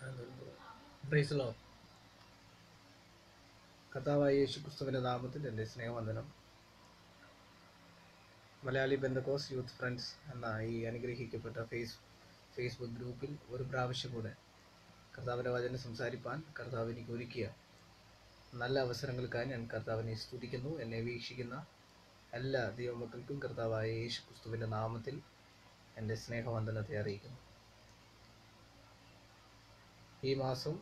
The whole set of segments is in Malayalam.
Praise Lord. കർത്താവായ യേശുക്രിസ്തുവിൻ്റെ നാമത്തിൽ എൻ്റെ സ്നേഹവന്ദനം. മലയാളി പെന്തക്കോസ് യൂത്ത് ഫ്രണ്ട്സ് എന്ന ഈ അനുഗ്രഹിക്കപ്പെട്ട ഫേസ്ബുക്ക് ഗ്രൂപ്പിൽ ഒരു പ്രാവശ്യം കൂടെ കർത്താവിൻ്റെ വചനം സംസാരിപ്പാൻ കർത്താവ് എനിക്ക് ഒരുക്കിയ നല്ല അവസരങ്ങൾക്കായി ഞാൻ കർത്താവിനെ സ്തുതിക്കുന്നു. എന്നെ വീക്ഷിക്കുന്ന എല്ലാ ദൈവമക്കൾക്കും കർത്താവായ യേശുക്രിസ്തുവിൻ്റെ നാമത്തിൽ എൻ്റെ സ്നേഹവന്ദനത്തെ അറിയിക്കുന്നു. ഈ മാസം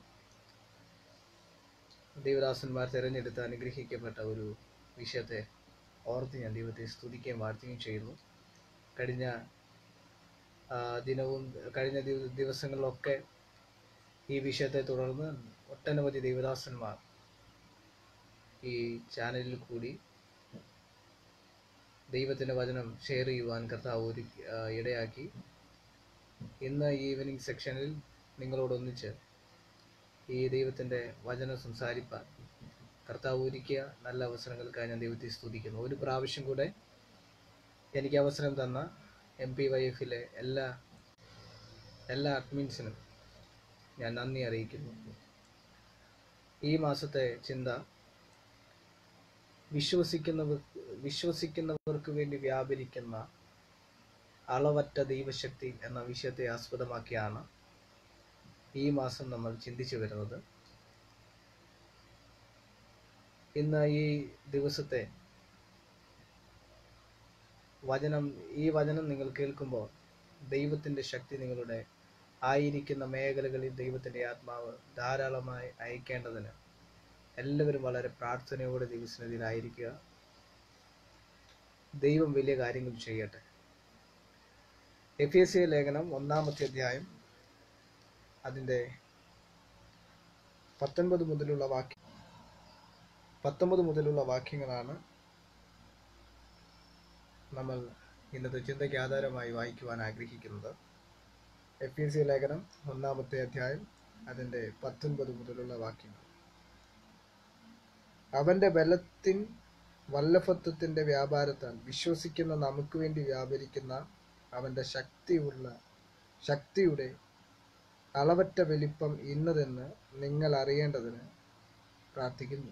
ദൈവദാസന്മാർ തിരഞ്ഞെടുത്ത് അനുഗ്രഹിക്കപ്പെട്ട ഒരു വിഷയത്തെ ഓർത്ത് ഞാൻ ദൈവത്തെ സ്തുതിക്കുകയും വാഴ്ത്തുകയും ചെയ്യുന്നു. കഴിഞ്ഞ ദിവസങ്ങളിലൊക്കെ ഈ വിഷയത്തെ തുടർന്ന് ഒട്ടനവധി ദൈവദാസന്മാർ ഈ ചാനലിൽ കൂടി ദൈവത്തിൻ്റെ വചനം ഷെയർ ചെയ്യുവാൻ കർത്താവ് ഇടയാക്കി. ഇന്ന് ഈവനിങ് സെക്ഷനിൽ നിങ്ങളോടൊന്നിച്ച് ഈ ദൈവത്തിൻ്റെ വചനം സംസാരിപ്പാൻ കർത്താവ് ഒരുക്കിയ നല്ല അവസരങ്ങൾക്കായി ഞാൻ ദൈവത്തെ സ്തുതിക്കുന്നു. ഒരു പ്രാവശ്യം കൂടെ എനിക്ക് അവസരം തന്ന MPYF-ലെ എല്ലാ അഡ്മിൻസിനും ഞാൻ നന്ദി അറിയിക്കുന്നു. ഈ മാസത്തെ ചിന്ത വിശ്വസിക്കുന്നവർക്ക് വേണ്ടി വ്യാപരിക്കുന്ന അളവറ്റ ദൈവശക്തി എന്ന വിഷയത്തെ ആസ്പദമാക്കിയാണ് ഈ മാസം നമ്മൾ ചിന്തിച്ചു വരുന്നത്. ഇന്ന് ഈ ദിവസത്തെ ഈ വചനം നിങ്ങൾ കേൾക്കുമ്പോൾ ദൈവത്തിൻ്റെ ശക്തി നിങ്ങളുടെ ആയിരിക്കുന്ന മേഖലകളിൽ ദൈവത്തിൻ്റെ ആത്മാവ് ധാരാളമായി അയക്കേണ്ടതിന് എല്ലാവരും വളരെ പ്രാർത്ഥനയോടെ ദൈവസന്നിധിയിലായിരിക്കുക. ദൈവം വലിയ കാര്യങ്ങൾ ചെയ്യട്ടെ. എഫേസ്യ ലേഖനം 1-ാമത്തെ അധ്യായം അതിൻ്റെ 19 മുതലുള്ള വാക്യങ്ങളാണ് നമ്മൾ ഇന്നത്തെ ചിന്തയ്ക്ക് ആധാരമായി വായിക്കുവാൻ ആഗ്രഹിക്കുന്നത്. എഫേസ്യ ലേഖനം 1-ാമത്തെ അധ്യായം അതിൻ്റെ 19 മുതലുള്ള വാക്യങ്ങൾ. അവൻ്റെ ബലത്തിൻ വല്ലഭത്വത്തിൻ്റെ വ്യാപാരത്താൽ വിശ്വസിക്കുന്ന നമുക്ക് വേണ്ടി വ്യാപരിക്കുന്ന അവൻ്റെ ശക്തിയുടെ അളവറ്റ വലിപ്പം ഇന്നതെന്ന് നിങ്ങൾ അറിയേണ്ടതിന് പ്രാർത്ഥിക്കുന്നു.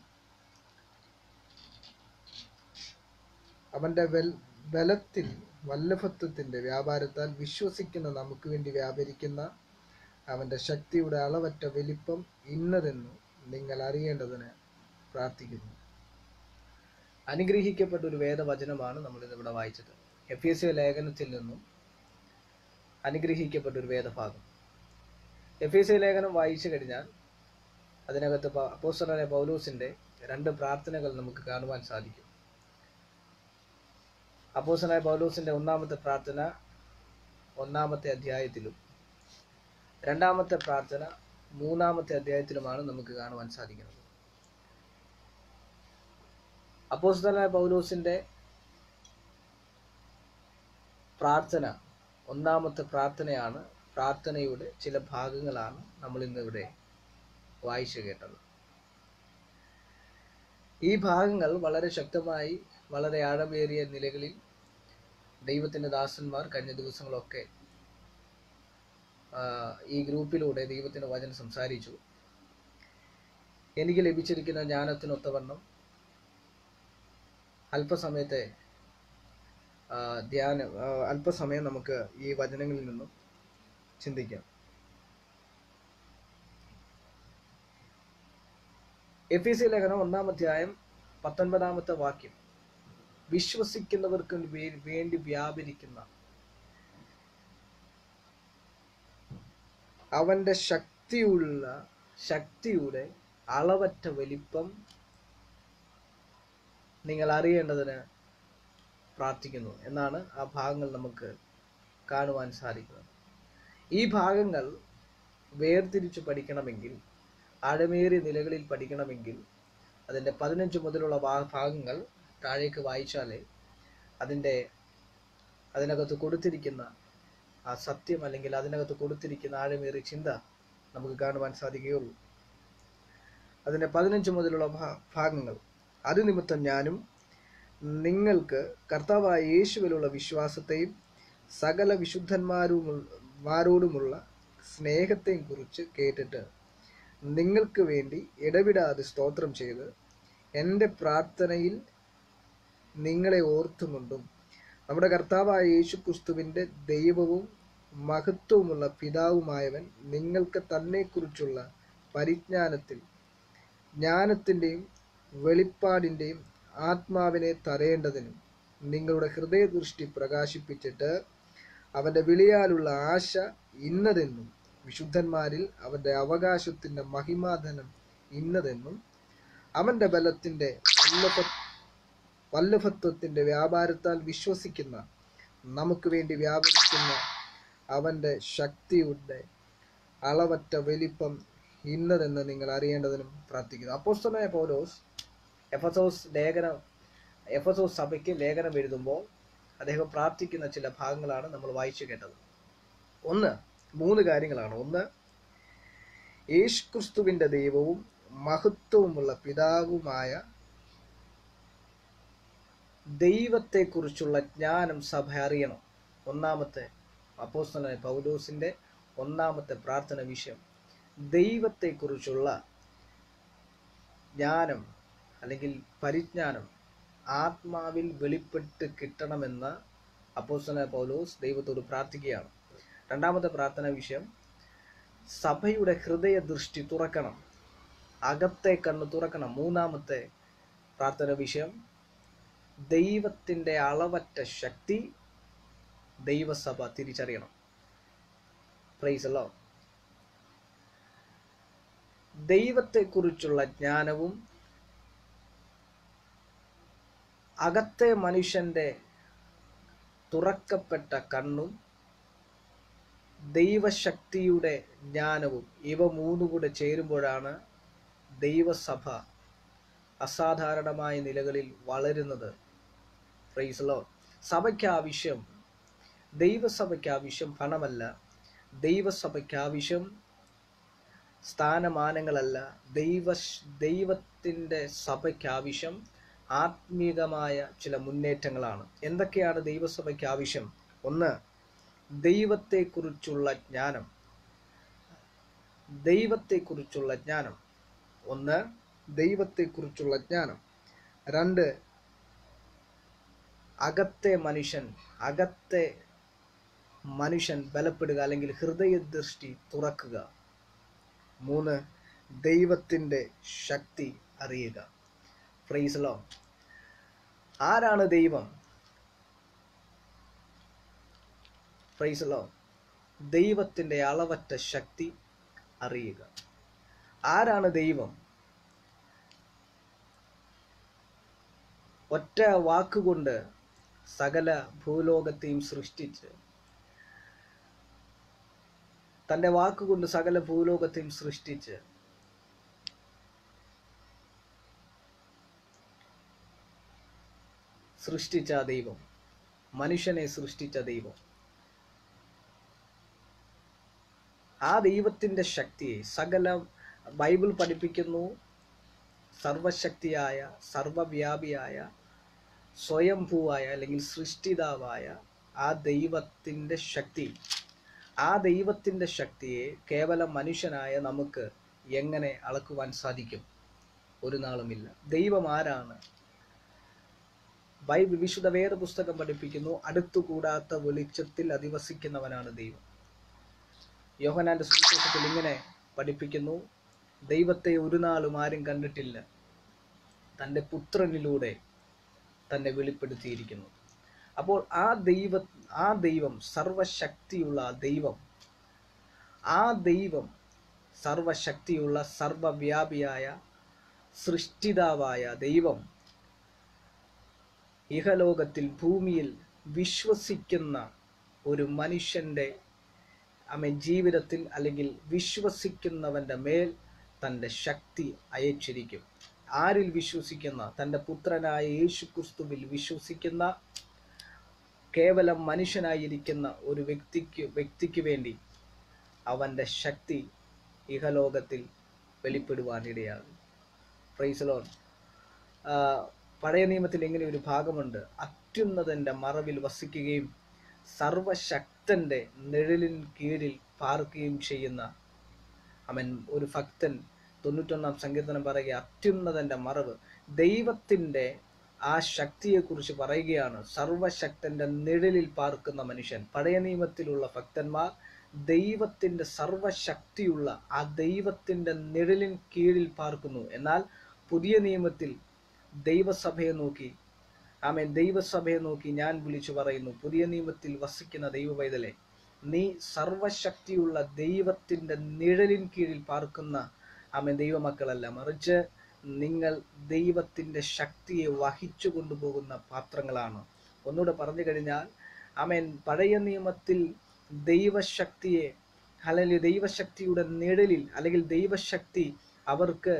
അവൻ്റെ ബലത്തിൽ വല്ലഭത്വത്തിൻ്റെ വ്യാപാരത്താൽ വിശ്വസിക്കുന്ന നമുക്ക് വേണ്ടി വ്യാപരിക്കുന്ന അവൻ്റെ ശക്തിയുടെ അളവറ്റ വലിപ്പം ഇന്നതെന്ന് നിങ്ങൾ അറിയേണ്ടതിന് പ്രാർത്ഥിക്കുന്നു. അനുഗ്രഹിക്കപ്പെട്ട ഒരു വേദവചനമാണ് നമ്മളിന്നിവിടെ വായിച്ചത്. എഫേസ്യ ലേഖനത്തിൽ നിന്നും അനുഗ്രഹിക്കപ്പെട്ട ഒരു വേദഭാഗം. എഫേസ്യ ലേഖനം വായിച്ചു കഴിഞ്ഞാൽ അതിനകത്ത് അപ്പോസ്തലനായ പൗലോസിൻ്റെ 2 പ്രാർത്ഥനകൾ നമുക്ക് കാണുവാൻ സാധിക്കും. അപ്പോസ്തലനായ പൗലോസിൻ്റെ 1-ാമത്തെ പ്രാർത്ഥന 1-ാമത്തെ അധ്യായത്തിലും 2-ാമത്തെ പ്രാർത്ഥന 3-ാമത്തെ അധ്യായത്തിലുമാണ് നമുക്ക് കാണുവാൻ സാധിക്കുന്നത്. അപ്പോസ്തലനായ പൗലോസിൻ്റെ പ്രാർത്ഥന 1-ാമത്തെ പ്രാർത്ഥനയാണ്. പ്രാർത്ഥനയുടെ ചില ഭാഗങ്ങളാണ് നമ്മൾ ഇന്നിവിടെ വായിച്ചു കേട്ടത്. ഈ ഭാഗങ്ങൾ വളരെ ശക്തമായി വളരെ ആഴമേറിയ നിലകളിൽ ദൈവത്തിൻ്റെ ദാസന്മാർ കഴിഞ്ഞ ദിവസങ്ങളൊക്കെ ഈ ഗ്രൂപ്പിലൂടെ ദൈവത്തിൻ്റെ വചനം സംസാരിച്ചു. എനിക്ക് ലഭിച്ചിരിക്കുന്ന ജ്ഞാനത്തിനൊത്തവണ്ണം അല്പസമയം നമുക്ക് ഈ വചനങ്ങളിൽ നിന്നും ചിന്തിക്കാം. എഫേസ്യ ലേഖനം 1-ാം അധ്യായം 19-ാമത്തെ വാക്യം. വിശ്വസിക്കുന്നവർക്ക് വേണ്ടി വ്യാപരിക്കുന്ന അവൻ്റെ ശക്തിയുടെ അളവറ്റ വലിപ്പം നിങ്ങൾ അറിയേണ്ടതിന് പ്രാർത്ഥിക്കുന്നു എന്നാണ് ആ ഭാഗങ്ങൾ നമുക്ക് കാണുവാൻ സാധിക്കുന്നത്. ഈ ഭാഗങ്ങൾ വേർതിരിച്ച് പഠിക്കണമെങ്കിൽ, ആഴമേറിയ നിലകളിൽ പഠിക്കണമെങ്കിൽ അതിൻ്റെ 15 മുതലുള്ള ഭാഗങ്ങൾ താഴേക്ക് വായിച്ചാലേ അതിനകത്ത് കൊടുത്തിരിക്കുന്ന ആ സത്യം അല്ലെങ്കിൽ അതിനകത്ത് കൊടുത്തിരിക്കുന്ന ആഴമേറിയ ചിന്ത നമുക്ക് കാണുവാൻ സാധിക്കുകയുള്ളൂ. അതിൻ്റെ 15 മുതലുള്ള ഭാഗങ്ങൾ. അത് നിമിത്തം ഞാനും നിങ്ങൾക്ക് കർത്താവായ യേശുവിലുള്ള വിശ്വാസത്തെയും സകല വിശുദ്ധന്മാരോടുമുള്ള സ്നേഹത്തെയും കുറിച്ച് കേട്ടിട്ട് നിങ്ങൾക്ക് വേണ്ടി ഇടവിടാതെ സ്തോത്രം ചെയ്ത് എൻ്റെ പ്രാർത്ഥനയിൽ നിങ്ങളെ ഓർത്തുകൊണ്ടും നമ്മുടെ കർത്താവായ യേശുക്രിസ്തുവിൻ്റെ ദൈവവും മഹത്വവുമുള്ള പിതാവുമായവൻ നിങ്ങൾക്ക് തന്നെക്കുറിച്ചുള്ള പരിജ്ഞാനത്തിൽ ജ്ഞാനത്തിൻ്റെയും വെളിപ്പാടിൻ്റെയും ആത്മാവിനെ തരേണ്ടതിനും നിങ്ങളുടെ ഹൃദയദൃഷ്ടി പ്രകാശിപ്പിച്ചിട്ട് അവൻ്റെ വിളിയാലുള്ള ആശ ഇന്നതെന്നും വിശുദ്ധന്മാരിൽ അവൻ്റെ അവകാശത്തിൻ്റെ മഹിമാധനം ഇന്നതെന്നും അവൻ്റെ ബലത്തിൻ്റെ വല്ലഭത്വത്തിൻ്റെ വ്യാപാരത്താൽ വിശ്വസിക്കുന്ന നമുക്ക് വേണ്ടി വ്യാപരിക്കുന്ന അവൻ്റെ ശക്തിയുടെ അളവറ്റ വലിപ്പം ഇന്നതെന്ന് നിങ്ങൾ അറിയേണ്ടതിനും പ്രാർത്ഥിക്കുന്നു. അപ്പോസ്തലനായ പൗലോസ് എഫെസോസ് സഭയ്ക്ക് ലേഖനം എഴുതുമ്പോൾ അദ്ദേഹം പ്രാർത്ഥിക്കുന്ന ചില ഭാഗങ്ങളാണ് നമ്മൾ വായിച്ചു കേട്ടത്. മൂന്ന് കാര്യങ്ങളാണ്. ഒന്ന്, യേശുക്രിസ്തുവിൻ്റെ ദൈവവും മഹത്വവുമുള്ള പിതാവുമായ ദൈവത്തെക്കുറിച്ചുള്ള ജ്ഞാനം സഭ അറിയണം. ഒന്നാമത്തെ അപ്പോസ്തലനായ പൗലോസിൻ്റെ ഒന്നാമത്തെ പ്രാർത്ഥന വിഷയം ദൈവത്തെക്കുറിച്ചുള്ള ജ്ഞാനം അല്ലെങ്കിൽ പരിജ്ഞാനം ആത്മാവിൽ വെളിപ്പെട്ട് കിട്ടണമെന്ന് അപ്പോസ്തലനായ പൗലോസ് ദൈവത്തോട് പ്രാർത്ഥിക്കുകയാണ്. രണ്ടാമത്തെ പ്രാർത്ഥന വിഷയം സഭയുടെ ഹൃദയ ദൃഷ്ടി തുറക്കണം, അകത്തെ കണ്ണ് തുറക്കണം. മൂന്നാമത്തെ പ്രാർത്ഥന വിഷയം ദൈവത്തിൻ്റെ അളവറ്റ ശക്തി ദൈവസഭ തിരിച്ചറിയണം. Praise the Lord. ദൈവത്തെക്കുറിച്ചുള്ള ജ്ഞാനവും അകത്തെ മനുഷ്യൻ്റെ തുറക്കപ്പെട്ട കണ്ണും ദൈവശക്തിയുടെ ജ്ഞാനവും ഇവ മൂന്നും കൂടെ ചേരുമ്പോഴാണ് ദൈവസഭ അസാധാരണമായ നിലകളിൽ വളരുന്നത്. Praise the Lord. ദൈവസഭയ്ക്ക് ആവശ്യം പണമല്ല, ദൈവസഭയ്ക്ക് ആവശ്യം സ്ഥാനമാനങ്ങളല്ല, ദൈവത്തിൻ്റെ സഭയ്ക്ക് ആവശ്യം ആത്മീകമായ ചില മുന്നേറ്റങ്ങളാണ്. എന്തൊക്കെയാണ് ദൈവസഭയ്ക്ക് ആവശ്യം? ഒന്ന്, ദൈവത്തെക്കുറിച്ചുള്ള ജ്ഞാനം. രണ്ട്, അകത്തെ മനുഷ്യൻ ബലപ്പെടുക അല്ലെങ്കിൽ ഹൃദയദൃഷ്ടി തുറക്കുക. മൂന്ന്, ദൈവത്തിൻ്റെ ശക്തി അറിയുക. Praise the Lord. ആരാണ് ദൈവം? Praise the Lord. ദൈവത്തിൻ്റെ അളവറ്റ ശക്തി അറിയുക. ആരാണ് ദൈവം? ഒറ്റ വാക്കുകൊണ്ട് സകല ഭൂലോകത്തെയും സൃഷ്ടിച്ച് തൻ്റെ വാക്കുകൊണ്ട് സകല ഭൂലോകത്തെയും സൃഷ്ടിച്ച ദൈവം, മനുഷ്യനെ സൃഷ്ടിച്ച ദൈവം, ആ ദൈവത്തിൻ്റെ ശക്തിയെ ബൈബിൾ പഠിപ്പിക്കുന്നു. സർവശക്തിയായ, സർവവ്യാപിയായ, സ്വയംഭൂവായ അല്ലെങ്കിൽ സൃഷ്ടിതാവായ ആ ദൈവത്തിൻ്റെ ശക്തിയെ കേവലം മനുഷ്യനായ നമുക്ക് എങ്ങനെ അളക്കുവാൻ സാധിക്കും? ഒരു നാളുമില്ല. ദൈവം ആരാണ്? ബൈബിൾ വിശുദ്ധ വേദപുസ്തകം പഠിപ്പിക്കുന്നു, അടുത്തുകൂടാത്ത വെളിച്ചത്തിൽ അധിവസിക്കുന്നവനാണ് ദൈവം. യോഹന്നാന്റെ സുവിശേഷത്തിൽ ഇങ്ങനെ പഠിപ്പിക്കുന്നു, ദൈവത്തെ ഒരു നാളും ആരും കണ്ടിട്ടില്ല, തൻ്റെ പുത്രനിലൂടെ തന്നെ വെളിപ്പെടുത്തിയിരിക്കുന്നു. അപ്പോൾ ആ ദൈവം സർവശക്തിയുള്ള ദൈവം സർവശക്തിയുള്ള സർവവ്യാപിയായ സൃഷ്ടിതാവായ ദൈവം ഇഹലോകത്തിൽ ഭൂമിയിൽ വിശ്വസിക്കുന്ന ഒരു മനുഷ്യൻ്റെ ജീവിതത്തിൽ അല്ലെങ്കിൽ വിശ്വസിക്കുന്നവൻ്റെ മേൽ തൻ്റെ ശക്തി അയച്ചിരിക്കും. ആരിൽ വിശ്വസിക്കുന്ന? തൻ്റെ പുത്രനായ യേശുക്രിസ്തുവിൽ വിശ്വസിക്കുന്ന കേവലം മനുഷ്യനായിരിക്കുന്ന ഒരു വ്യക്തിക്ക് വേണ്ടി അവൻ്റെ ശക്തി ഇഹലോകത്തിൽ വെളിപ്പെടുവാനിടയാകും. Praise the Lord. പഴയ നിയമത്തിൽ ഇങ്ങനെ ഒരു ഭാഗമുണ്ട്, അത്യുന്നതൻ്റെ മറവിൽ വസിക്കുകയും ഭക്തന്റെ നിഴലിൻ കീഴിൽ പാർക്കുകയും ചെയ്യുന്ന ഒരു ഭക്തൻ 91 സങ്കീർത്തനം പറയുക, അത്യുന്നതന്റെ മറവ്. ദൈവത്തിന്റെ ആ ശക്തിയെക്കുറിച്ച് പറയുകയാണ്. സർവശക്തന്റെ നിഴലിൽ പാർക്കുന്ന മനുഷ്യൻ. പഴയ നിയമത്തിലുള്ള ഭക്തന്മാർ ദൈവത്തിന്റെ സർവശക്തിയുള്ള ആ ദൈവത്തിന്റെ നിഴലിൻ കീഴിൽ പാർക്കുന്നു. എന്നാൽ പുതിയ നിയമത്തിൽ ദൈവസഭയെ നോക്കി ദൈവസഭയെ നോക്കി ഞാൻ വിളിച്ചു പറയുന്നു, പുതിയ നിയമത്തിൽ വസിക്കുന്ന ദൈവ പൈതലെ, നീ സർവശക്തിയുള്ള ദൈവത്തിന്റെ നിഴലിൻ കീഴിൽ പാർക്കുന്ന ദൈവമക്കളല്ല, മറിച്ച് നിങ്ങൾ ദൈവത്തിന്റെ ശക്തിയെ വഹിച്ചു കൊണ്ടുപോകുന്ന പാത്രങ്ങളാണ്. ഒന്നുകൂടെ പറഞ്ഞു കഴിഞ്ഞാൽ പഴയ നിയമത്തിൽ ദൈവശക്തിയെ അല്ലെങ്കിൽ ദൈവശക്തിയുടെ നിഴലിൽ അല്ലെങ്കിൽ ദൈവശക്തി അവർക്ക്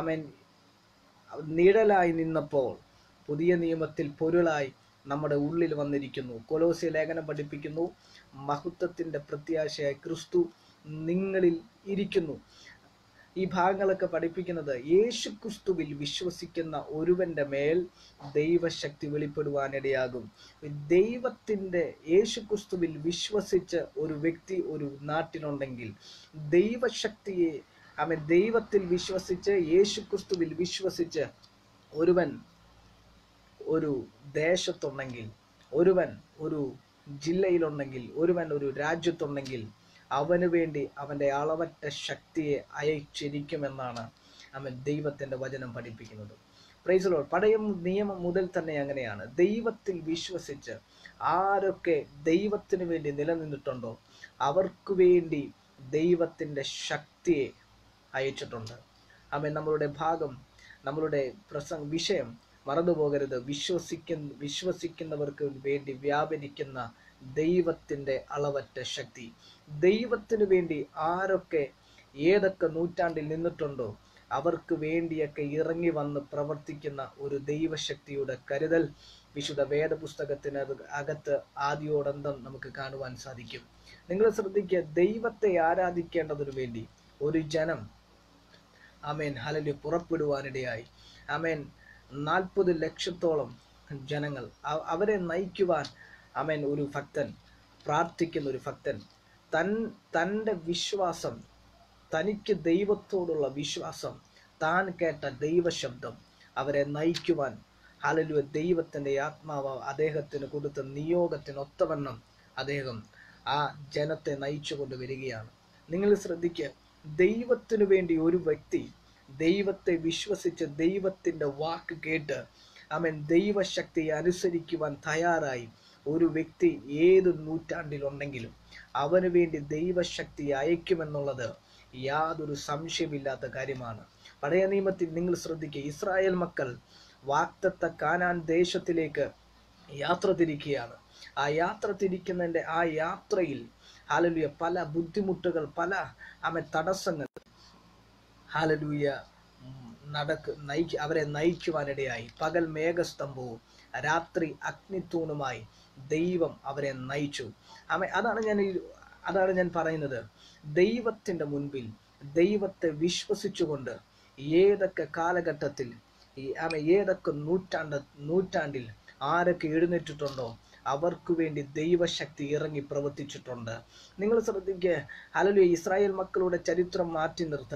നിഴലായി നിന്നപ്പോൾ പുതിയ നിയമത്തിൽ പൊരുളായി നമ്മുടെ ഉള്ളിൽ വന്നിരിക്കുന്നു. കൊലോസ്യ ലേഖനം പഠിപ്പിക്കുന്നു, മഹത്വത്തിന്റെ പ്രത്യാശയായി ക്രിസ്തു നിങ്ങളിൽ ഇരിക്കുന്നു. ഈ ഭാഗങ്ങളൊക്കെ പഠിപ്പിക്കുന്നത് യേശു ക്രിസ്തുവിൽ വിശ്വസിക്കുന്ന ഒരുവന്റെ മേൽ ദൈവശക്തി വെളിപ്പെടുവാനിടയാകും. ദൈവത്തിന്റെ യേശു ക്രിസ്തുവിൽ വിശ്വസിച്ച് ഒരു വ്യക്തി ഒരു നാട്ടിലുണ്ടെങ്കിൽ, ദൈവശക്തിയെ ദൈവത്തിൽ വിശ്വസിച്ച് യേശു ക്രിസ്തുവിൽ വിശ്വസിച്ച് ഒരുവൻ ഒരു ദേശത്തുണ്ടെങ്കിൽ, ഒരുവൻ ഒരു ജില്ലയിലുണ്ടെങ്കിൽ, ഒരുവൻ ഒരു രാജ്യത്തുണ്ടെങ്കിൽ, അവന് വേണ്ടി അവൻ്റെ അളവറ്റ ശക്തിയെ അയച്ചിരിക്കുമെന്നാണ് ദൈവത്തിൻ്റെ വചനം പഠിപ്പിക്കുന്നത്. Praise the Lord. പഴയ നിയമം മുതൽ തന്നെ അങ്ങനെയാണ്. ദൈവത്തിൽ വിശ്വസിച്ച് ആരൊക്കെ ദൈവത്തിന് വേണ്ടി നിലനിന്നിട്ടുണ്ടോ അവർക്ക് വേണ്ടി ദൈവത്തിൻ്റെ ശക്തിയെ അയച്ചിട്ടുണ്ട്. നമ്മളുടെ ഭാഗം, നമ്മളുടെ വിഷയം മറന്നുപോകരുത്. വിശ്വസിക്കുന്നവർക്ക് വേണ്ടി വ്യാപരിക്കുന്ന ദൈവത്തിൻ്റെ അളവറ്റ ശക്തി. ദൈവത്തിനു വേണ്ടി ആരൊക്കെ ഏതൊക്കെ നൂറ്റാണ്ടിൽ നിന്നിട്ടുണ്ടോ അവർക്ക് വേണ്ടിയൊക്കെ ഇറങ്ങി വന്ന് പ്രവർത്തിക്കുന്ന ഒരു ദൈവശക്തിയുടെ കരുതൽ വിശുദ്ധ വേദപുസ്തകത്തിന് അകത്ത് ആദിയോടന്തം നമുക്ക് കാണുവാൻ സാധിക്കും. നിങ്ങൾ ശ്രദ്ധിക്കുക, ദൈവത്തെ ആരാധിക്കേണ്ടതിനു വേണ്ടി ഒരു ജനം ഹല്ലേലൂയ പുറപ്പെടുവാനിടയായി. 40 ലക്ഷത്തോളം ജനങ്ങൾ, അവരെ നയിക്കുവാൻ ഒരു ഭക്തൻ, പ്രാർത്ഥിക്കുന്ന ഒരു ഭക്തൻ, തൻ്റെ വിശ്വാസം, തനിക്ക് ദൈവത്തോടുള്ള വിശ്വാസം, താൻ കേട്ട ദൈവശബ്ദം അവരെ നയിക്കുവാൻ ഹല്ലേലൂയ ദൈവത്തിൻ്റെ ആത്മാവ് അദ്ദേഹത്തിന് കൊടുത്ത നിയോഗത്തിനൊത്തവണ്ണം അദ്ദേഹം ആ ജനത്തെ നയിച്ചു കൊണ്ടുവരികയാണ്. നിങ്ങൾ ശ്രദ്ധിക്കുക, ദൈവത്തിനു വേണ്ടി ഒരു വ്യക്തി ദൈവത്തെ വിശ്വസിച്ച് ദൈവത്തിൻ്റെ വാക്ക് കേട്ട് ദൈവശക്തിയെ അനുസരിക്കുവാൻ തയ്യാറായി ഒരു വ്യക്തി ഏത് നൂറ്റാണ്ടിലുണ്ടെങ്കിലും അവന് വേണ്ടി ദൈവശക്തി അയക്കുമെന്നുള്ളത് യാതൊരു സംശയമില്ലാത്ത കാര്യമാണ്. പഴയ നിയമത്തിൽ നിങ്ങൾ ശ്രദ്ധിക്കുക, ഇസ്രായേൽ മക്കൾ വാഗ്ദത്ത കാനാൻ ദേശത്തിലേക്ക് യാത്ര തിരിക്കുകയാണ്. ആ യാത്ര തിരിക്കുന്നതിൻ്റെ ആ യാത്രയിൽ ഹല്ലേലൂയ പല ബുദ്ധിമുട്ടുകൾ, പല തടസ്സങ്ങൾ ഹല്ലേലൂയ അവരെ നയിക്കുവാനിടയായി. പകൽ മേഘസ്തംഭവും രാത്രി അഗ്നിത്തൂണുമായി ദൈവം അവരെ നയിച്ചു. അതാണ് ഞാൻ പറയുന്നത്. ദൈവത്തിൻ്റെ മുൻപിൽ ദൈവത്തെ വിശ്വസിച്ചുകൊണ്ട് ഏതൊക്കെ കാലഘട്ടത്തിൽ ഏതൊക്കെ നൂറ്റാണ്ടിൽ ആരൊക്കെ എഴുന്നേറ്റിട്ടുണ്ടോ അവർക്ക് വേണ്ടി ദൈവശക്തി ഇറങ്ങി പ്രവർത്തിച്ചിട്ടുണ്ട്. നിങ്ങൾ ശ്രദ്ധിക്കുക, ഹല്ലേലൂയ ഇസ്രായേൽ മക്കളുടെ ചരിത്രം മാറ്റി നിർത്താം.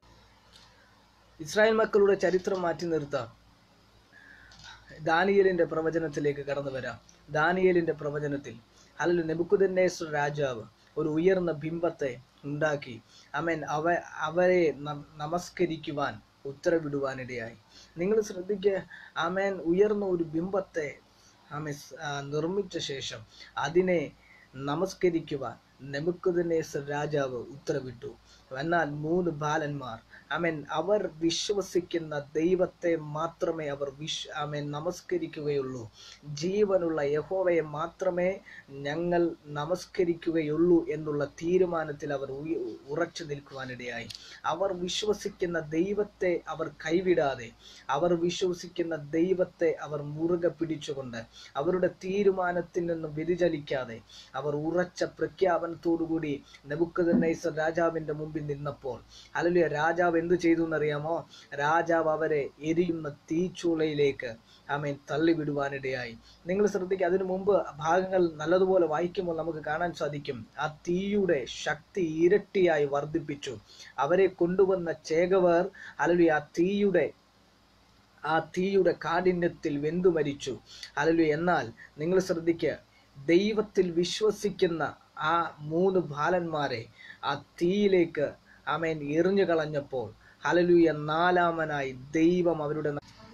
ദാനിയേലിന്റെ പ്രവചനത്തിലേക്ക് കടന്നു വരാം. ദാനിയേലിന്റെ പ്രവചനത്തിൽ ഹല്ലേലൂയ നെബൂഖദ്നേസർ രാജാവ് ഒരു ഉയർന്ന ബിംബത്തെ ഉണ്ടാക്കി അവരെ നമസ്കരിക്കുവാൻ ഉത്തരവിടുവാനിടയായി. നിങ്ങൾ ശ്രദ്ധിക്കുക, ഉയർന്ന ഒരു ബിംബത്തെ നിർമ്മിച്ച ശേഷം അതിനെ നമസ്കരിക്കുവാൻ നെബൂഖദ്നേസർ രാജാവ് ഉത്തരവിട്ടു. എന്നാൽ 3 ബാലന്മാർ അവർ വിശ്വസിക്കുന്ന ദൈവത്തെ മാത്രമേ അവർ നമസ്കരിക്കുകയുള്ളൂ. ജീവനുള്ള യഹോവയെ മാത്രമേ ഞങ്ങൾ നമസ്കരിക്കുകയുള്ളൂ എന്നുള്ള തീരുമാനത്തിൽ അവർ ഉറച്ചു നിൽക്കുവാനിടയായി. അവർ വിശ്വസിക്കുന്ന ദൈവത്തെ അവർ കൈവിടാതെ, അവർ വിശ്വസിക്കുന്ന ദൈവത്തെ അവർ മുറുകെ പിടിച്ചുകൊണ്ട് അവരുടെ തീരുമാനത്തിൽ നിന്നും വ്യതിചലിക്കാതെ അവർ ഉറച്ച പ്രഖ്യാപനം സ്ഥാപനത്തോടുകൂടി നെബൂഖദ്നേസർ രാജാവിന്റെ മുമ്പിൽ നിന്നപ്പോൾ ഹല്ലേലൂയ, രാജാവ് എന്ത് ചെയ്തു എന്നറിയാമോ? രാജാവ് അവരെ എരിയുന്ന തീച്ചൂളയിലേക്ക് തള്ളിവിടുവാനിടയായി. നിങ്ങൾ ശ്രദ്ധിക്കുക, അതിനു മുമ്പ് ഭാഗങ്ങൾ നല്ലതുപോലെ വായിക്കുമ്പോൾ നമുക്ക് കാണാൻ സാധിക്കും, ആ തീയുടെ ശക്തി ഇരട്ടിയായി വർദ്ധിപ്പിച്ചു. അവരെ കൊണ്ടുവന്ന ചേകവർ ഹല്ലേലൂയ ആ തീയുടെ കാഠിന്യത്തിൽ വെന്തു മരിച്ചു. ഹല്ലേലൂയ. എന്നാൽ നിങ്ങൾ ശ്രദ്ധിക്കുക, ദൈവത്തിൽ വിശ്വസിക്കുന്ന ആ 3 ബാലന്മാരെ ആ തീയിലേക്ക് എറിഞ്ഞു കളഞ്ഞപ്പോൾ ഹല്ലേലൂയ, 4-മനായി ദൈവം അവരുടെ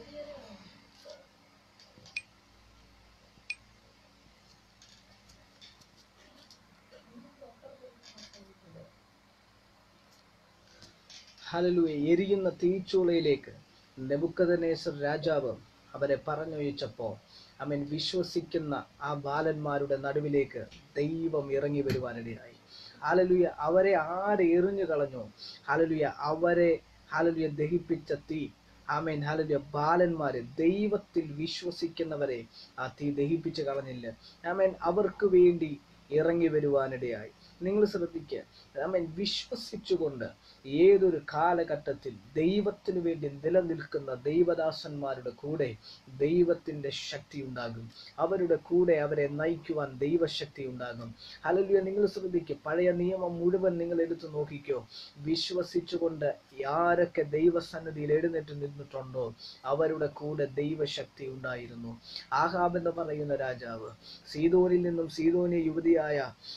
ഹല്ലേലൂയ എരിയുന്ന തീച്ചൂളയിലേക്ക് നെബൂഖദ്നേസർ രാജാവ് അവരെ പറഞ്ഞൊഴിച്ചപ്പോൾ വിശ്വസിക്കുന്ന ആ ബാലന്മാരുടെ നടുവിലേക്ക് ദൈവം ഇറങ്ങി വരുവാനിടയായി. ഹല്ലേലൂയ. അവരെ ആര് എറിഞ്ഞു കളഞ്ഞു? ഹല്ലേലൂയ. അവരെ ദഹിപ്പിച്ച തീ ഹല്ലേലൂയ. ബാലന്മാരെ, ദൈവത്തിൽ വിശ്വസിക്കുന്നവരെ ആ തീ ദഹിപ്പിച്ച് കളഞ്ഞില്ല. അവർക്ക് വേണ്ടി ഇറങ്ങി വരുവാനിടയായി. നിങ്ങൾ ശ്രദ്ധിക്കുക, വിശ്വസിച്ചുകൊണ്ട് ഏതൊരു കാലഘട്ടത്തിൽ ദൈവത്തിനു വേണ്ടി നിലനിൽക്കുന്ന ദൈവദാസന്മാരുടെ കൂടെ ദൈവത്തിന്റെ ശക്തി ഉണ്ടാകും. അവരുടെ കൂടെ അവരെ നയിക്കുവാൻ ദൈവശക്തി ഉണ്ടാകും. ഹല്ലേലൂയ. നിങ്ങൾ ശ്രദ്ധിക്കുക, പഴയ നിയമം മുഴുവൻ നിങ്ങൾ എടുത്തു നോക്കിക്കോ. വിശ്വസിച്ചുകൊണ്ട് ആരൊക്കെ ദൈവസന്നിധിയിൽ എഴുന്നേറ്റ് നിന്നിട്ടുണ്ടോ അവരുടെ കൂടെ ദൈവശക്തി ഉണ്ടായിരുന്നു. ആഹാബ് എന്ന് പറയുന്ന രാജാവ് സീദോനിൽ നിന്നും സീദോനിയ യുവതിയായ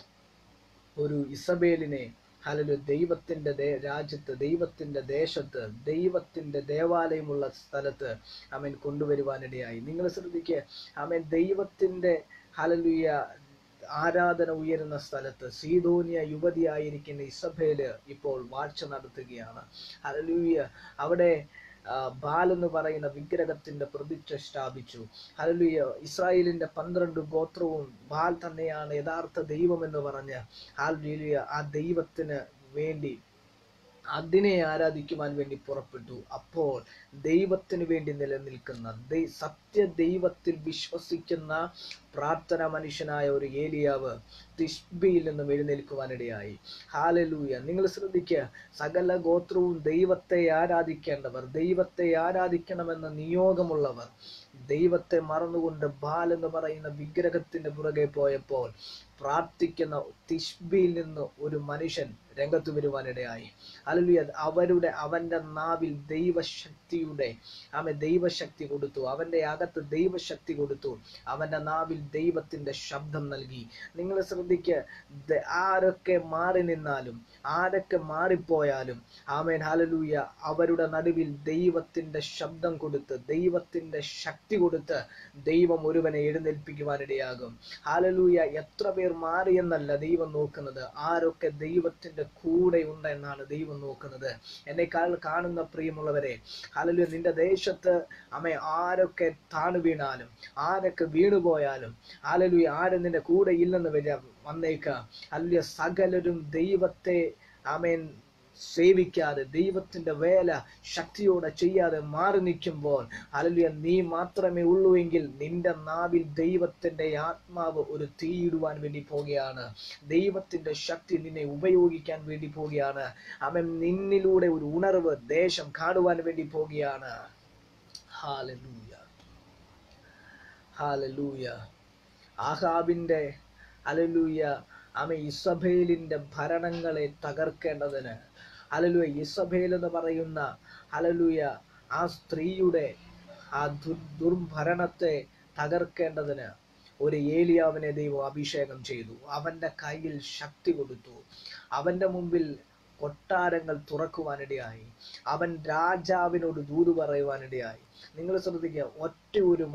ഒരു ഇസബേലിനെ ഹല്ലേലൂയ ദൈവത്തിന്റെ രാജ്യത്ത്, ദൈവത്തിന്റെ ദേശത്ത്, ദൈവത്തിന്റെ ദേവാലയമുള്ള സ്ഥലത്ത് കൊണ്ടുവരുവാനിടയായി. നിങ്ങൾ ശ്രദ്ധിക്കുക, ദൈവത്തിന്റെ ഹല്ലേലൂയ ആരാധന ഉയരുന്ന സ്ഥലത്ത് സീദോനിയ യുവതിയായിരിക്കുന്ന ഇസബേല് ഇപ്പോൾ വാഴ്ച നടത്തുകയാണ്. ഹല്ലേലൂയ. അവിടെ ബാൽ എന്ന് പറയുന്ന വിഗ്രഹത്തിന്റെ പ്രതിഷ്ഠ സ്ഥാപിച്ചു. ഹല്ലേലൂയ. ഇസ്രായേലിന്റെ 12 ഗോത്രവും ബാൽ തന്നെയാണ് യഥാർത്ഥ ദൈവം എന്ന് പറഞ്ഞ് ഹല്ലേലൂയ ആ ദൈവത്തിന് വേണ്ടി അതിനെ ആരാധിക്കുവാൻ വേണ്ടി പുറപ്പെട്ടു. അപ്പോൾ ദൈവത്തിന് വേണ്ടി നിലനിൽക്കുന്ന സത്യ ദൈവത്തിൽ വിശ്വസിക്കുന്ന പ്രാർത്ഥന മനുഷ്യനായ ഒരു ഏലിയാവ് തിഷ്ബിയിൽ നിന്നും എഴുന്നേൽക്കുവാനിടയായി. ഹല്ലേലൂയ. നിങ്ങൾ ശ്രദ്ധിക്കുക, സകല ഗോത്രവും ദൈവത്തെ ആരാധിക്കേണ്ടവർ, ദൈവത്തെ ആരാധിക്കണമെന്ന നിയോഗമുള്ളവർ ദൈവത്തെ മറന്നുകൊണ്ട് ബാൽ എന്ന് പറയുന്ന വിഗ്രഹത്തിന്റെ പുറകെ പോയപ്പോൾ പ്രാർത്ഥിക്കുന്ന തിഷ്ബിയിൽ നിന്ന് ഒരു മനുഷ്യൻ രംഗത്ത് വരുവാനിടയായി. ഹല്ലേലൂയ. അവന്റെ നാവിൽ ദൈവശക്തി കൊടുത്തു. അവന്റെ അകത്ത് ദൈവശക്തി കൊടുത്തു. അവന്റെ നാവിൽ ദൈവത്തിന്റെ ശബ്ദം നൽകി. നിങ്ങൾ ശ്രദ്ധിക്കുക, ആരൊക്കെ മാറി നിന്നാലും ആരൊക്കെ മാറിപ്പോയാലും ഹല്ലേലൂയ അവരുടെ നടുവിൽ ദൈവത്തിന്റെ ശബ്ദം കൊടുത്ത്, ദൈവത്തിന്റെ ശക്തി കൊടുത്ത് ദൈവം ഒരുവനെ എഴുന്നേൽപ്പിക്കുവാനിടയാകും. ഹല്ലേലൂയ. എത്ര പേർ മാറിയെന്നല്ല ദൈവം നോക്കുന്നത്, ആരൊക്കെ ദൈവത്തിന്റെ കൂടെ ഉണ്ട് എന്നാണ് ദൈവം നോക്കുന്നത്. എന്നെക്കാൾ കാണുന്ന പ്രിയമുള്ളവരെ, ഹല്ലേലൂയ, നിന്റെ ദേശത്ത് ആരൊക്കെ താണു വീണാലും ആരൊക്കെ വീണുപോയാലും ഹല്ലേലൂയ ആരും നിന്റെ കൂടെ ഇല്ലെന്ന് വന്നേക്കാം. ഹല്ലേലൂയ. സകലരും ദൈവത്തെ സേവിക്കാതെ, ദൈവത്തിന്റെ വേല ശക്തിയോടെ ചെയ്യാതെ മാറി നിൽക്കുമ്പോൾ ഹല്ലേലൂയ നീ മാത്രമേ ഉള്ളൂ എങ്കിൽ നിന്റെ നാവിൽ ദൈവത്തിന്റെ ആത്മാവ് ഒരു തീയിടുവാൻ വേണ്ടി പോവുകയാണ്. ദൈവത്തിന്റെ ശക്തി നിന്നെ ഉപയോഗിക്കാൻ വേണ്ടി പോവുകയാണ്. നിന്നിലൂടെ ഒരു ഉണർവ് ദേശം കാണുവാൻ വേണ്ടി പോവുകയാണ്. ഹല്ലേലൂയ. ഹല്ലേലൂയ. ആഹാബിന്റെ ഹല്ലേലൂയ ഇസബേലിന്റെ ഭരണങ്ങളെ തകർക്കേണ്ടതിന്, ഹല്ലേലൂയ ഇസബേൽ എന്ന് പറയുന്ന ഹല്ലേലൂയ ആ സ്ത്രീയുടെ ആ ദുർഭരണത്തെ തകർക്കേണ്ടതിന് ഒരു ഏലിയാവിനെ ദൈവം അഭിഷേകം ചെയ്തു. അവന്റെ കയ്യിൽ ശക്തി കൊടുത്തു. അവന്റെ മുമ്പിൽ കൊട്ടാരങ്ങൾ തുറക്കുവാനിടയായി. അവൻ രാജാവിനോട് ദൂത് പറയുവാനിടയായി. നിങ്ങൾ ശ്രദ്ധിക്കുക, ഒറ്റ ഒരു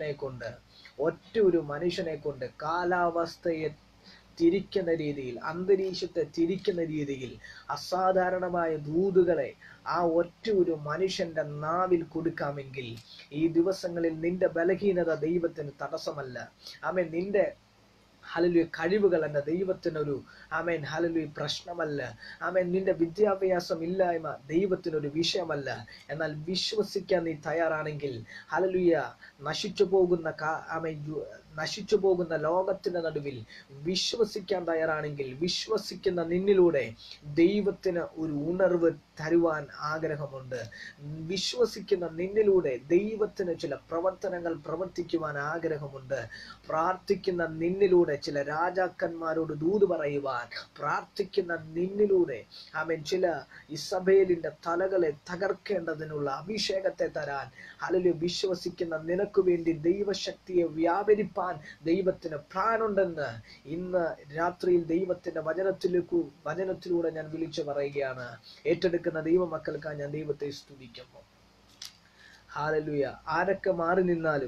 മനുഷ്യനെ കൊണ്ട് കാലാവസ്ഥയെ തിരിക്കുന്ന രീതിയിൽ, അന്തരീക്ഷത്തെ തിരിക്കുന്ന രീതിയിൽ അസാധാരണമായ ദൂതുകളെ ആ ഒറ്റ ഒരു മനുഷ്യന്റെ നാവിൽ കൊടുക്കാമെങ്കിൽ ഈ ദിവസങ്ങളിൽ നിന്റെ ബലഹീനത ദൈവത്തിന് തടസ്സമല്ല. നിന്റെ ഹല്ലേലൂയ കഴിവുകൾ എന്ന ദൈവത്തിനൊരു ഹല്ലേലൂയ പ്രശ്നമല്ല. നിന്റെ വിദ്യാഭ്യാസം ഇല്ലായ്മ ദൈവത്തിനൊരു വിഷയമല്ല. എന്നാൽ വിശ്വസിക്കാൻ നീ തയ്യാറാണെങ്കിൽ ഹല്ലേലൂയ നശിച്ചു പോകുന്ന നശിച്ചു പോകുന്ന ലോകത്തിന്റെ നടുവിൽ വിശ്വസിക്കാൻ തയ്യാറാണെങ്കിൽ, വിശ്വസിക്കുന്ന നിന്നിലൂടെ ദൈവത്തിന് ഒരു ഉണർവ് തരുവാൻ ആഗ്രഹമുണ്ട്. വിശ്വസിക്കുന്ന നിന്നിലൂടെ ദൈവത്തിന് ചില പ്രവർത്തനങ്ങൾ പ്രവർത്തിക്കുവാൻ ആഗ്രഹമുണ്ട്. പ്രാർത്ഥിക്കുന്ന നിന്നിലൂടെ ചില രാജാക്കന്മാരോട് ദൂത് പറയുവാൻ, പ്രാർത്ഥിക്കുന്ന നിന്നിലൂടെ ആമേൻ ചില ഇസബേലിന്റെ തലകളെ തകർക്കേണ്ടതിനുള്ള അഭിഷേകത്തെ തരാൻ, ഹല്ലേലൂയ, വിശ്വസിക്കുന്ന നിനക്ക് വേണ്ടി ദൈവശക്തിയെ വ്യാപരിപ്പാൻ ദൈവത്തിന് പ്ലാനുണ്ടെന്ന് ഇന്ന് രാത്രിയിൽ ദൈവത്തിന്റെ വചനത്തിലൂടെ ഞാൻ വിളിച്ചു പറയുകയാണ്. ഏറ്റെടുക്കുന്ന ദൈവമക്കൾക്കായി ഞാൻ ദൈവത്തെ സ്തുതിക്കുന്നു. ഹല്ലേലൂയ. ആരൊക്കെ മാറി നിന്നാലും,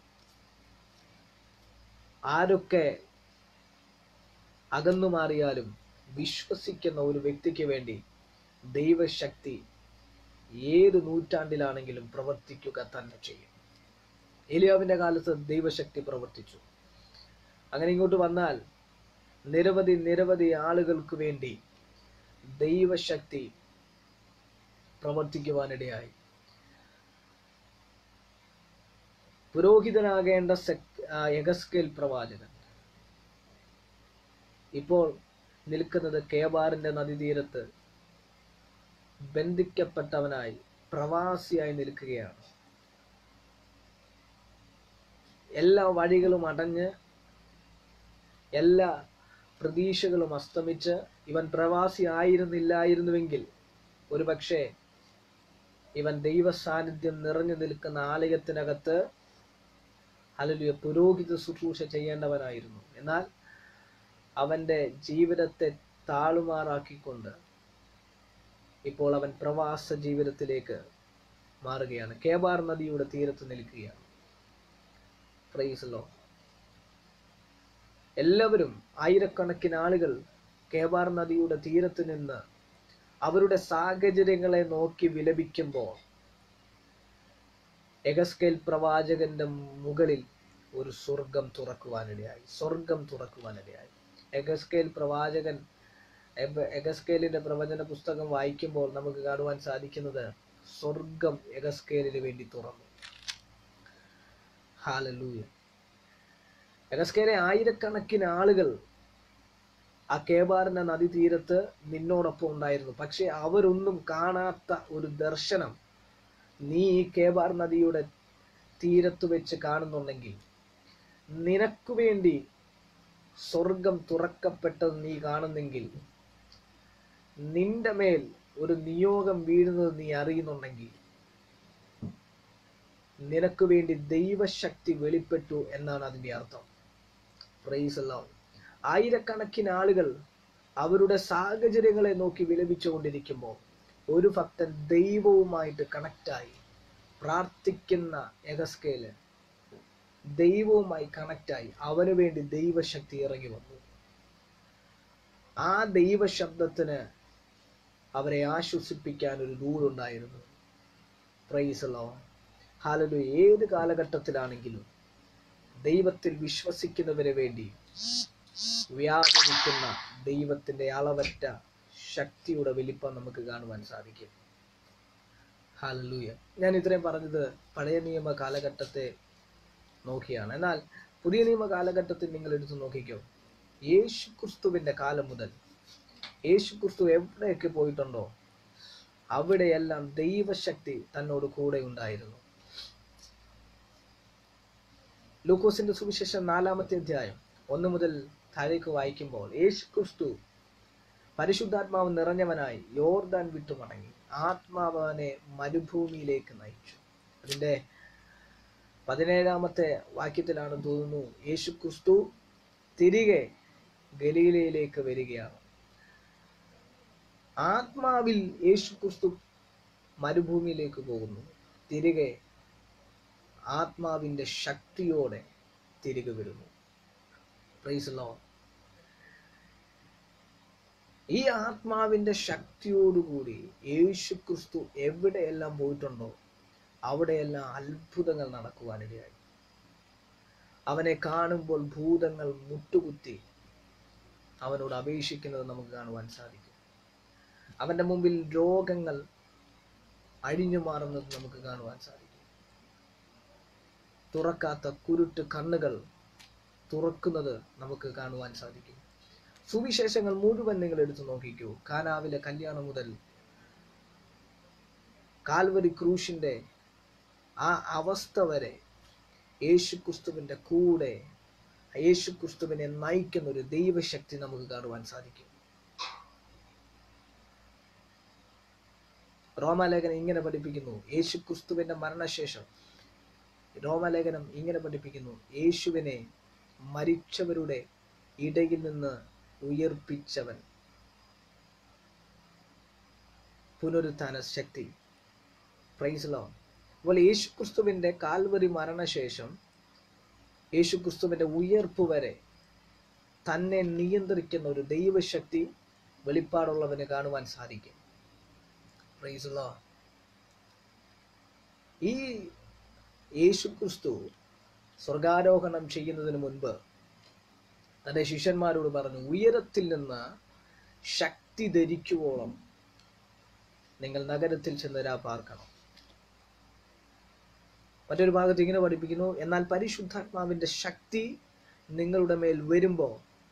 ആരൊക്കെ അകന്നു മാറിയാലും, വിശ്വസിക്കുന്ന ഒരു വ്യക്തിക്ക് വേണ്ടി ദൈവശക്തി ഏത് നൂറ്റാണ്ടിലാണെങ്കിലും പ്രവർത്തിക്കുക തന്നെ ചെയ്യും. ഏലിയാവിന്റെ കാലത്ത് ദൈവശക്തി പ്രവർത്തിച്ചു. അങ്ങനെ ഇങ്ങോട്ട് വന്നാൽ നിരവധി ആളുകൾക്ക് വേണ്ടി ദൈവശക്തി പ്രവർത്തിക്കുവാനിടയായി. പുരോഹിതനാകേണ്ട യെഹെസ്കേൽ പ്രവാചകൻ ഇപ്പോൾ നിൽക്കുന്നത് കേബാറിന്റെ നദീതീരത്ത് ബന്ധിക്കപ്പെട്ടവനായി, പ്രവാസിയായി നിൽക്കുകയാണ്. എല്ലാ വഴികളും അടഞ്ഞ്, എല്ലാ പ്രതീക്ഷകളും അസ്തമിച്ച്, ഇവൻ പ്രവാസി ആയിരുന്നില്ലായിരുന്നുവെങ്കിൽ ഒരുപക്ഷെ ഇവൻ ദൈവ സാന്നിധ്യം നിറഞ്ഞു നിൽക്കുന്ന ആലയത്തിനകത്ത് ഹല്ലേലൂയ പുരോഹിത ശുശ്രൂഷ ചെയ്യേണ്ടവനായിരുന്നു. എന്നാൽ അവന്റെ ജീവിതത്തെ താളുമാറാക്കിക്കൊണ്ട് ഇപ്പോൾ അവൻ പ്രവാസ ജീവിതത്തിലേക്ക് മാറുകയാണ്. കേബാർ നദിയുടെ തീരത്ത് നിൽക്കുകയാണ്. Praise Lord. എല്ലാവരും, ആയിരക്കണക്കിന് ആളുകൾ കേബാർ നദിയുടെ തീരത്ത് നിന്ന് അവരുടെ സാഹചര്യങ്ങളെ നോക്കി വിലപിക്കുമ്പോൾ യെഹെസ്കേൽ പ്രവാചകന്റെ മുകളിൽ ഒരു സ്വർഗം തുറക്കുവാനിടയായി. യെഹെസ്കേലിന്റെ പ്രവചന പുസ്തകം വായിക്കുമ്പോൾ നമുക്ക് കാണുവാൻ സാധിക്കുന്നത് സ്വർഗം യെഹെസ്കേലിന് വേണ്ടി തുറന്നു. ഹല്ലേലൂയ. യെഹെസ്കേലെ, ആയിരക്കണക്കിന് ആളുകൾ ആ കേബാറിന്റെ നദി തീരത്ത് നിന്നോടൊപ്പം ഉണ്ടായിരുന്നു. പക്ഷെ അവരൊന്നും കാണാത്ത ഒരു ദർശനം നീ ഈ കേബാർ നദിയുടെ തീരത്ത് വെച്ച് കാണുന്നുണ്ടെങ്കിൽ, നിനക്ക് വേണ്ടി സ്വർഗം തുറക്കപ്പെട്ടത് നീ കാണുന്നെങ്കിൽ, നിന്റെ മേൽ ഒരു നിയോഗം വീഴുന്നത് നീ അറിയുന്നുണ്ടെങ്കിൽ, നിനക്ക് വേണ്ടി ദൈവശക്തി വെളിപ്പെട്ടു എന്നാണ് അതിന്റെ അർത്ഥം. Praise Lord. ആയിരക്കണക്കിന് ആളുകൾ അവരുടെ സാഹചര്യങ്ങളെ നോക്കി വിലപിച്ചുകൊണ്ടിരിക്കുമ്പോൾ ഒരു ഭക്തൻ ദൈവവുമായിട്ട് കണക്റ്റായി പ്രാർത്ഥിക്കുന്ന യെഹെസ്കേല് ദൈവവുമായി കണക്റ്റായി, അവന് വേണ്ടി ദൈവശക്തി ഇറങ്ങി വന്നു. ആ ദൈവശബ്ദത്തിന് അവരെ ആശ്വസിപ്പിക്കാൻ ഒരു ദൂതുണ്ടായിരുന്നു. Price Lord. ഹല്ലേലൂയ. ഏത് കാലഘട്ടത്തിലാണെങ്കിലും ദൈവത്തിൽ വിശ്വസിക്കുന്നവരെ വേണ്ടി വ്യാപരിക്കുന്ന ദൈവത്തിന്റെ അളവറ്റ ശക്തിയുടെ വലിപ്പം നമുക്ക് കാണുവാൻ സാധിക്കും. ഹല്ലേലൂയ. ഞാൻ ഇത്രയും പറഞ്ഞത് പഴയ നിയമ കാലഘട്ടത്തെ നോക്കിയാണ്. എന്നാൽ പുതിയ നിയമ കാലഘട്ടത്തിൽ നിങ്ങൾ എടുത്തു നോക്കിക്കോ. യേശുക്രിസ്തുവിന്റെ കാലം മുതൽ യേശുക്രിസ്തു എവിടെയൊക്കെ പോയിട്ടുണ്ടോ അവിടെയെല്ലാം ദൈവശക്തി തന്നോട് കൂടെ ഉണ്ടായിരുന്നു. ലൂക്കോസിന്റെ സുവിശേഷം 4-ാമത്തെ അധ്യായം 1 മുതൽ താഴേക്ക് വായിക്കുമ്പോൾ, യേശുക്രിസ്തു പരിശുദ്ധാത്മാവ് നിറഞ്ഞവനായി യോർദാൻ വിട്ടു മടങ്ങി. ആത്മാവ് അവനെ മരുഭൂമിയിലേക്ക് നയിച്ചു. അതിന്റെ 17-ാമത്തെ വാക്യത്തിലാണെന്ന് തോന്നുന്നു, യേശുക്രിസ്തു തിരികെ ഗലീലയിലേക്ക് വരികയാണ്. ആത്മാവിൽ യേശുക്രിസ്തു മരുഭൂമിയിലേക്ക് പോകുന്നു. തിരികെ ആത്മാവിന്റെ ശക്തിയോടെ തിരികെ വരുന്നു. Praise Lord. ഈ ആത്മാവിന്റെ ശക്തിയോടുകൂടി യേശുക്രിസ്തു എവിടെയെല്ലാം പോയിട്ടുണ്ടോ അവിടെയെല്ലാം അത്ഭുതങ്ങൾ നടക്കുവാനിടയായി. അവനെ കാണുമ്പോൾ ഭൂതങ്ങൾ മുട്ടുകുത്തി അവനോട് അപേക്ഷിക്കുന്നത് നമുക്ക് കാണുവാൻ സാധിക്കും. അവന്റെ മുമ്പിൽ രോഗങ്ങൾ അഴിഞ്ഞു മാറുന്നത് നമുക്ക് കാണുവാൻ സാധിക്കും. തുറക്കാത്ത കുരുട്ട് കണ്ണുകൾ തുറക്കുന്നത് നമുക്ക് കാണുവാൻ സാധിക്കും. സുവിശേഷങ്ങൾ മുഴുവൻ നിങ്ങൾ എടുത്തു നോക്കിക്കൂ. കാനാവിലെ കല്യാണം മുതൽ കാൽവരി ക്രൂശിന്റെ ആ അവസ്ഥ വരെ യേശുക്രിസ്തുവിന്റെ കൂടെ യേശുക്രിസ്തുവിനെ നയിക്കുന്ന ഒരു ദൈവശക്തി നമുക്ക് കാണുവാൻ സാധിക്കും. റോമാലേഖനം ഇങ്ങനെ പഠിപ്പിക്കുന്നു, യേശുക്രിസ്തുവിന്റെ മരണശേഷം റോമാലേഖനം ഇങ്ങനെ പഠിപ്പിക്കുന്നു, യേശുവിനെ മരിച്ചവരുടെ ഇടയിൽ നിന്ന് ഉയർപ്പിച്ചവൻ. പുനരുത്ഥാന ശക്തി. Praise Lord. അപ്പോൾ യേശുക്രിസ്തുവിന്റെ കാൽവരി മരണശേഷം യേശുക്രിസ്തുവിന്റെ ഉയർപ്പ് വരെ തന്നെ നിയന്ത്രിക്കുന്ന ഒരു ദൈവശക്തി വെളിപ്പാടുള്ളവന് കാണുവാൻ സാധിക്കും. Praise Lord. ഈ യേശുക്രിസ്തു സ്വർഗാരോഹണം ചെയ്യുന്നതിന് മുൻപ് തന്റെ ശിഷ്യന്മാരോട് പറഞ്ഞു, ഉയരത്തിൽ നിന്ന് ശക്തി ധരിക്കുവോളം നിങ്ങൾ നഗരത്തിൽ ചെന്ന് പാർക്കണം. മറ്റൊരു ഭാഗത്ത് ഇങ്ങനെ പഠിപ്പിക്കുന്നു, എന്നാൽ പരിശുദ്ധാത്മാവിന്റെ ശക്തി നിങ്ങളുടെ മേൽ വരുമ്പോൾ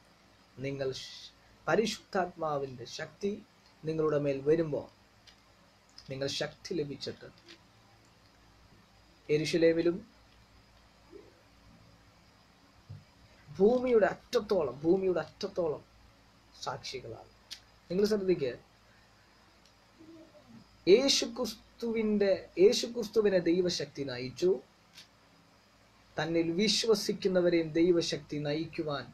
നിങ്ങൾ ശക്തി ലഭിച്ചിട്ട് യെരുശലേമിലും ഭൂമിയുടെ അറ്റത്തോളം സാക്ഷികളാണ്. നിങ്ങൾ ശ്രദ്ധിക്കുക, യേശുക്രിസ്തുവിനെ ദൈവശക്തി നയിച്ചു. തന്നിൽ വിശ്വസിക്കുന്നവരെയും ദൈവശക്തി നയിക്കുവാൻ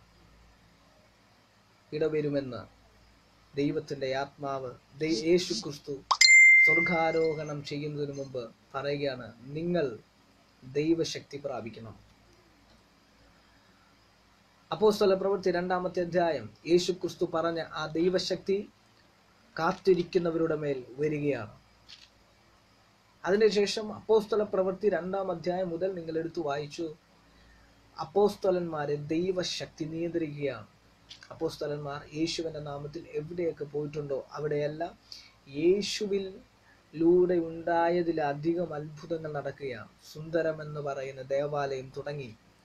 ഇടവരുമെന്ന് ദൈവത്തിന്റെ ആത്മാവ് യേശുക്രിസ്തു സ്വർഗാരോഹണം ചെയ്യുന്നതിന് മുമ്പ് പറയുകയാണ്, നിങ്ങൾ ദൈവശക്തി പ്രാപിക്കണം. അപ്പോസ്തല പ്രവൃത്തി 2-ാമത്തെ അധ്യായം യേശുക്രിസ്തു പറഞ്ഞ ആ ദൈവശക്തി കാത്തിരിക്കുന്നവരുടെ മേൽ വരികയാണ്. അതിനുശേഷം അപ്പോസ്തല പ്രവൃത്തി 2-ാം അധ്യായം മുതൽ നിങ്ങൾ എടുത്തു വായിച്ചു, അപ്പോസ്തലന്മാരെ ദൈവശക്തി നിയന്ത്രിക്കുകയാണ്. അപ്പോസ്തലന്മാർ യേശുവിന്റെ നാമത്തിൽ എവിടെയൊക്കെ പോയിട്ടുണ്ടോ അവിടെയെല്ലാം യേശുവിലൂടെ ഉണ്ടായതിലധികം അത്ഭുതങ്ങൾ നടക്കുകയാണ്. സുന്ദരം എന്ന് പറയുന്ന ദേവാലയം തുടങ്ങി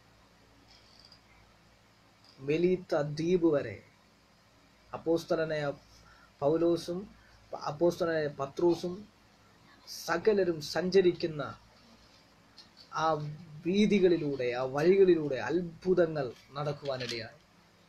മെലീത്ത ദ്വീപ് വരെ അപ്പോസ്തലനായ പൗലോസും അപ്പോസ്തലനായ പത്രോസും സകലരും സഞ്ചരിക്കുന്ന ആ വീഥികളിലൂടെ, ആ വഴികളിലൂടെ അത്ഭുതങ്ങൾ നടക്കുവാനിടയായി.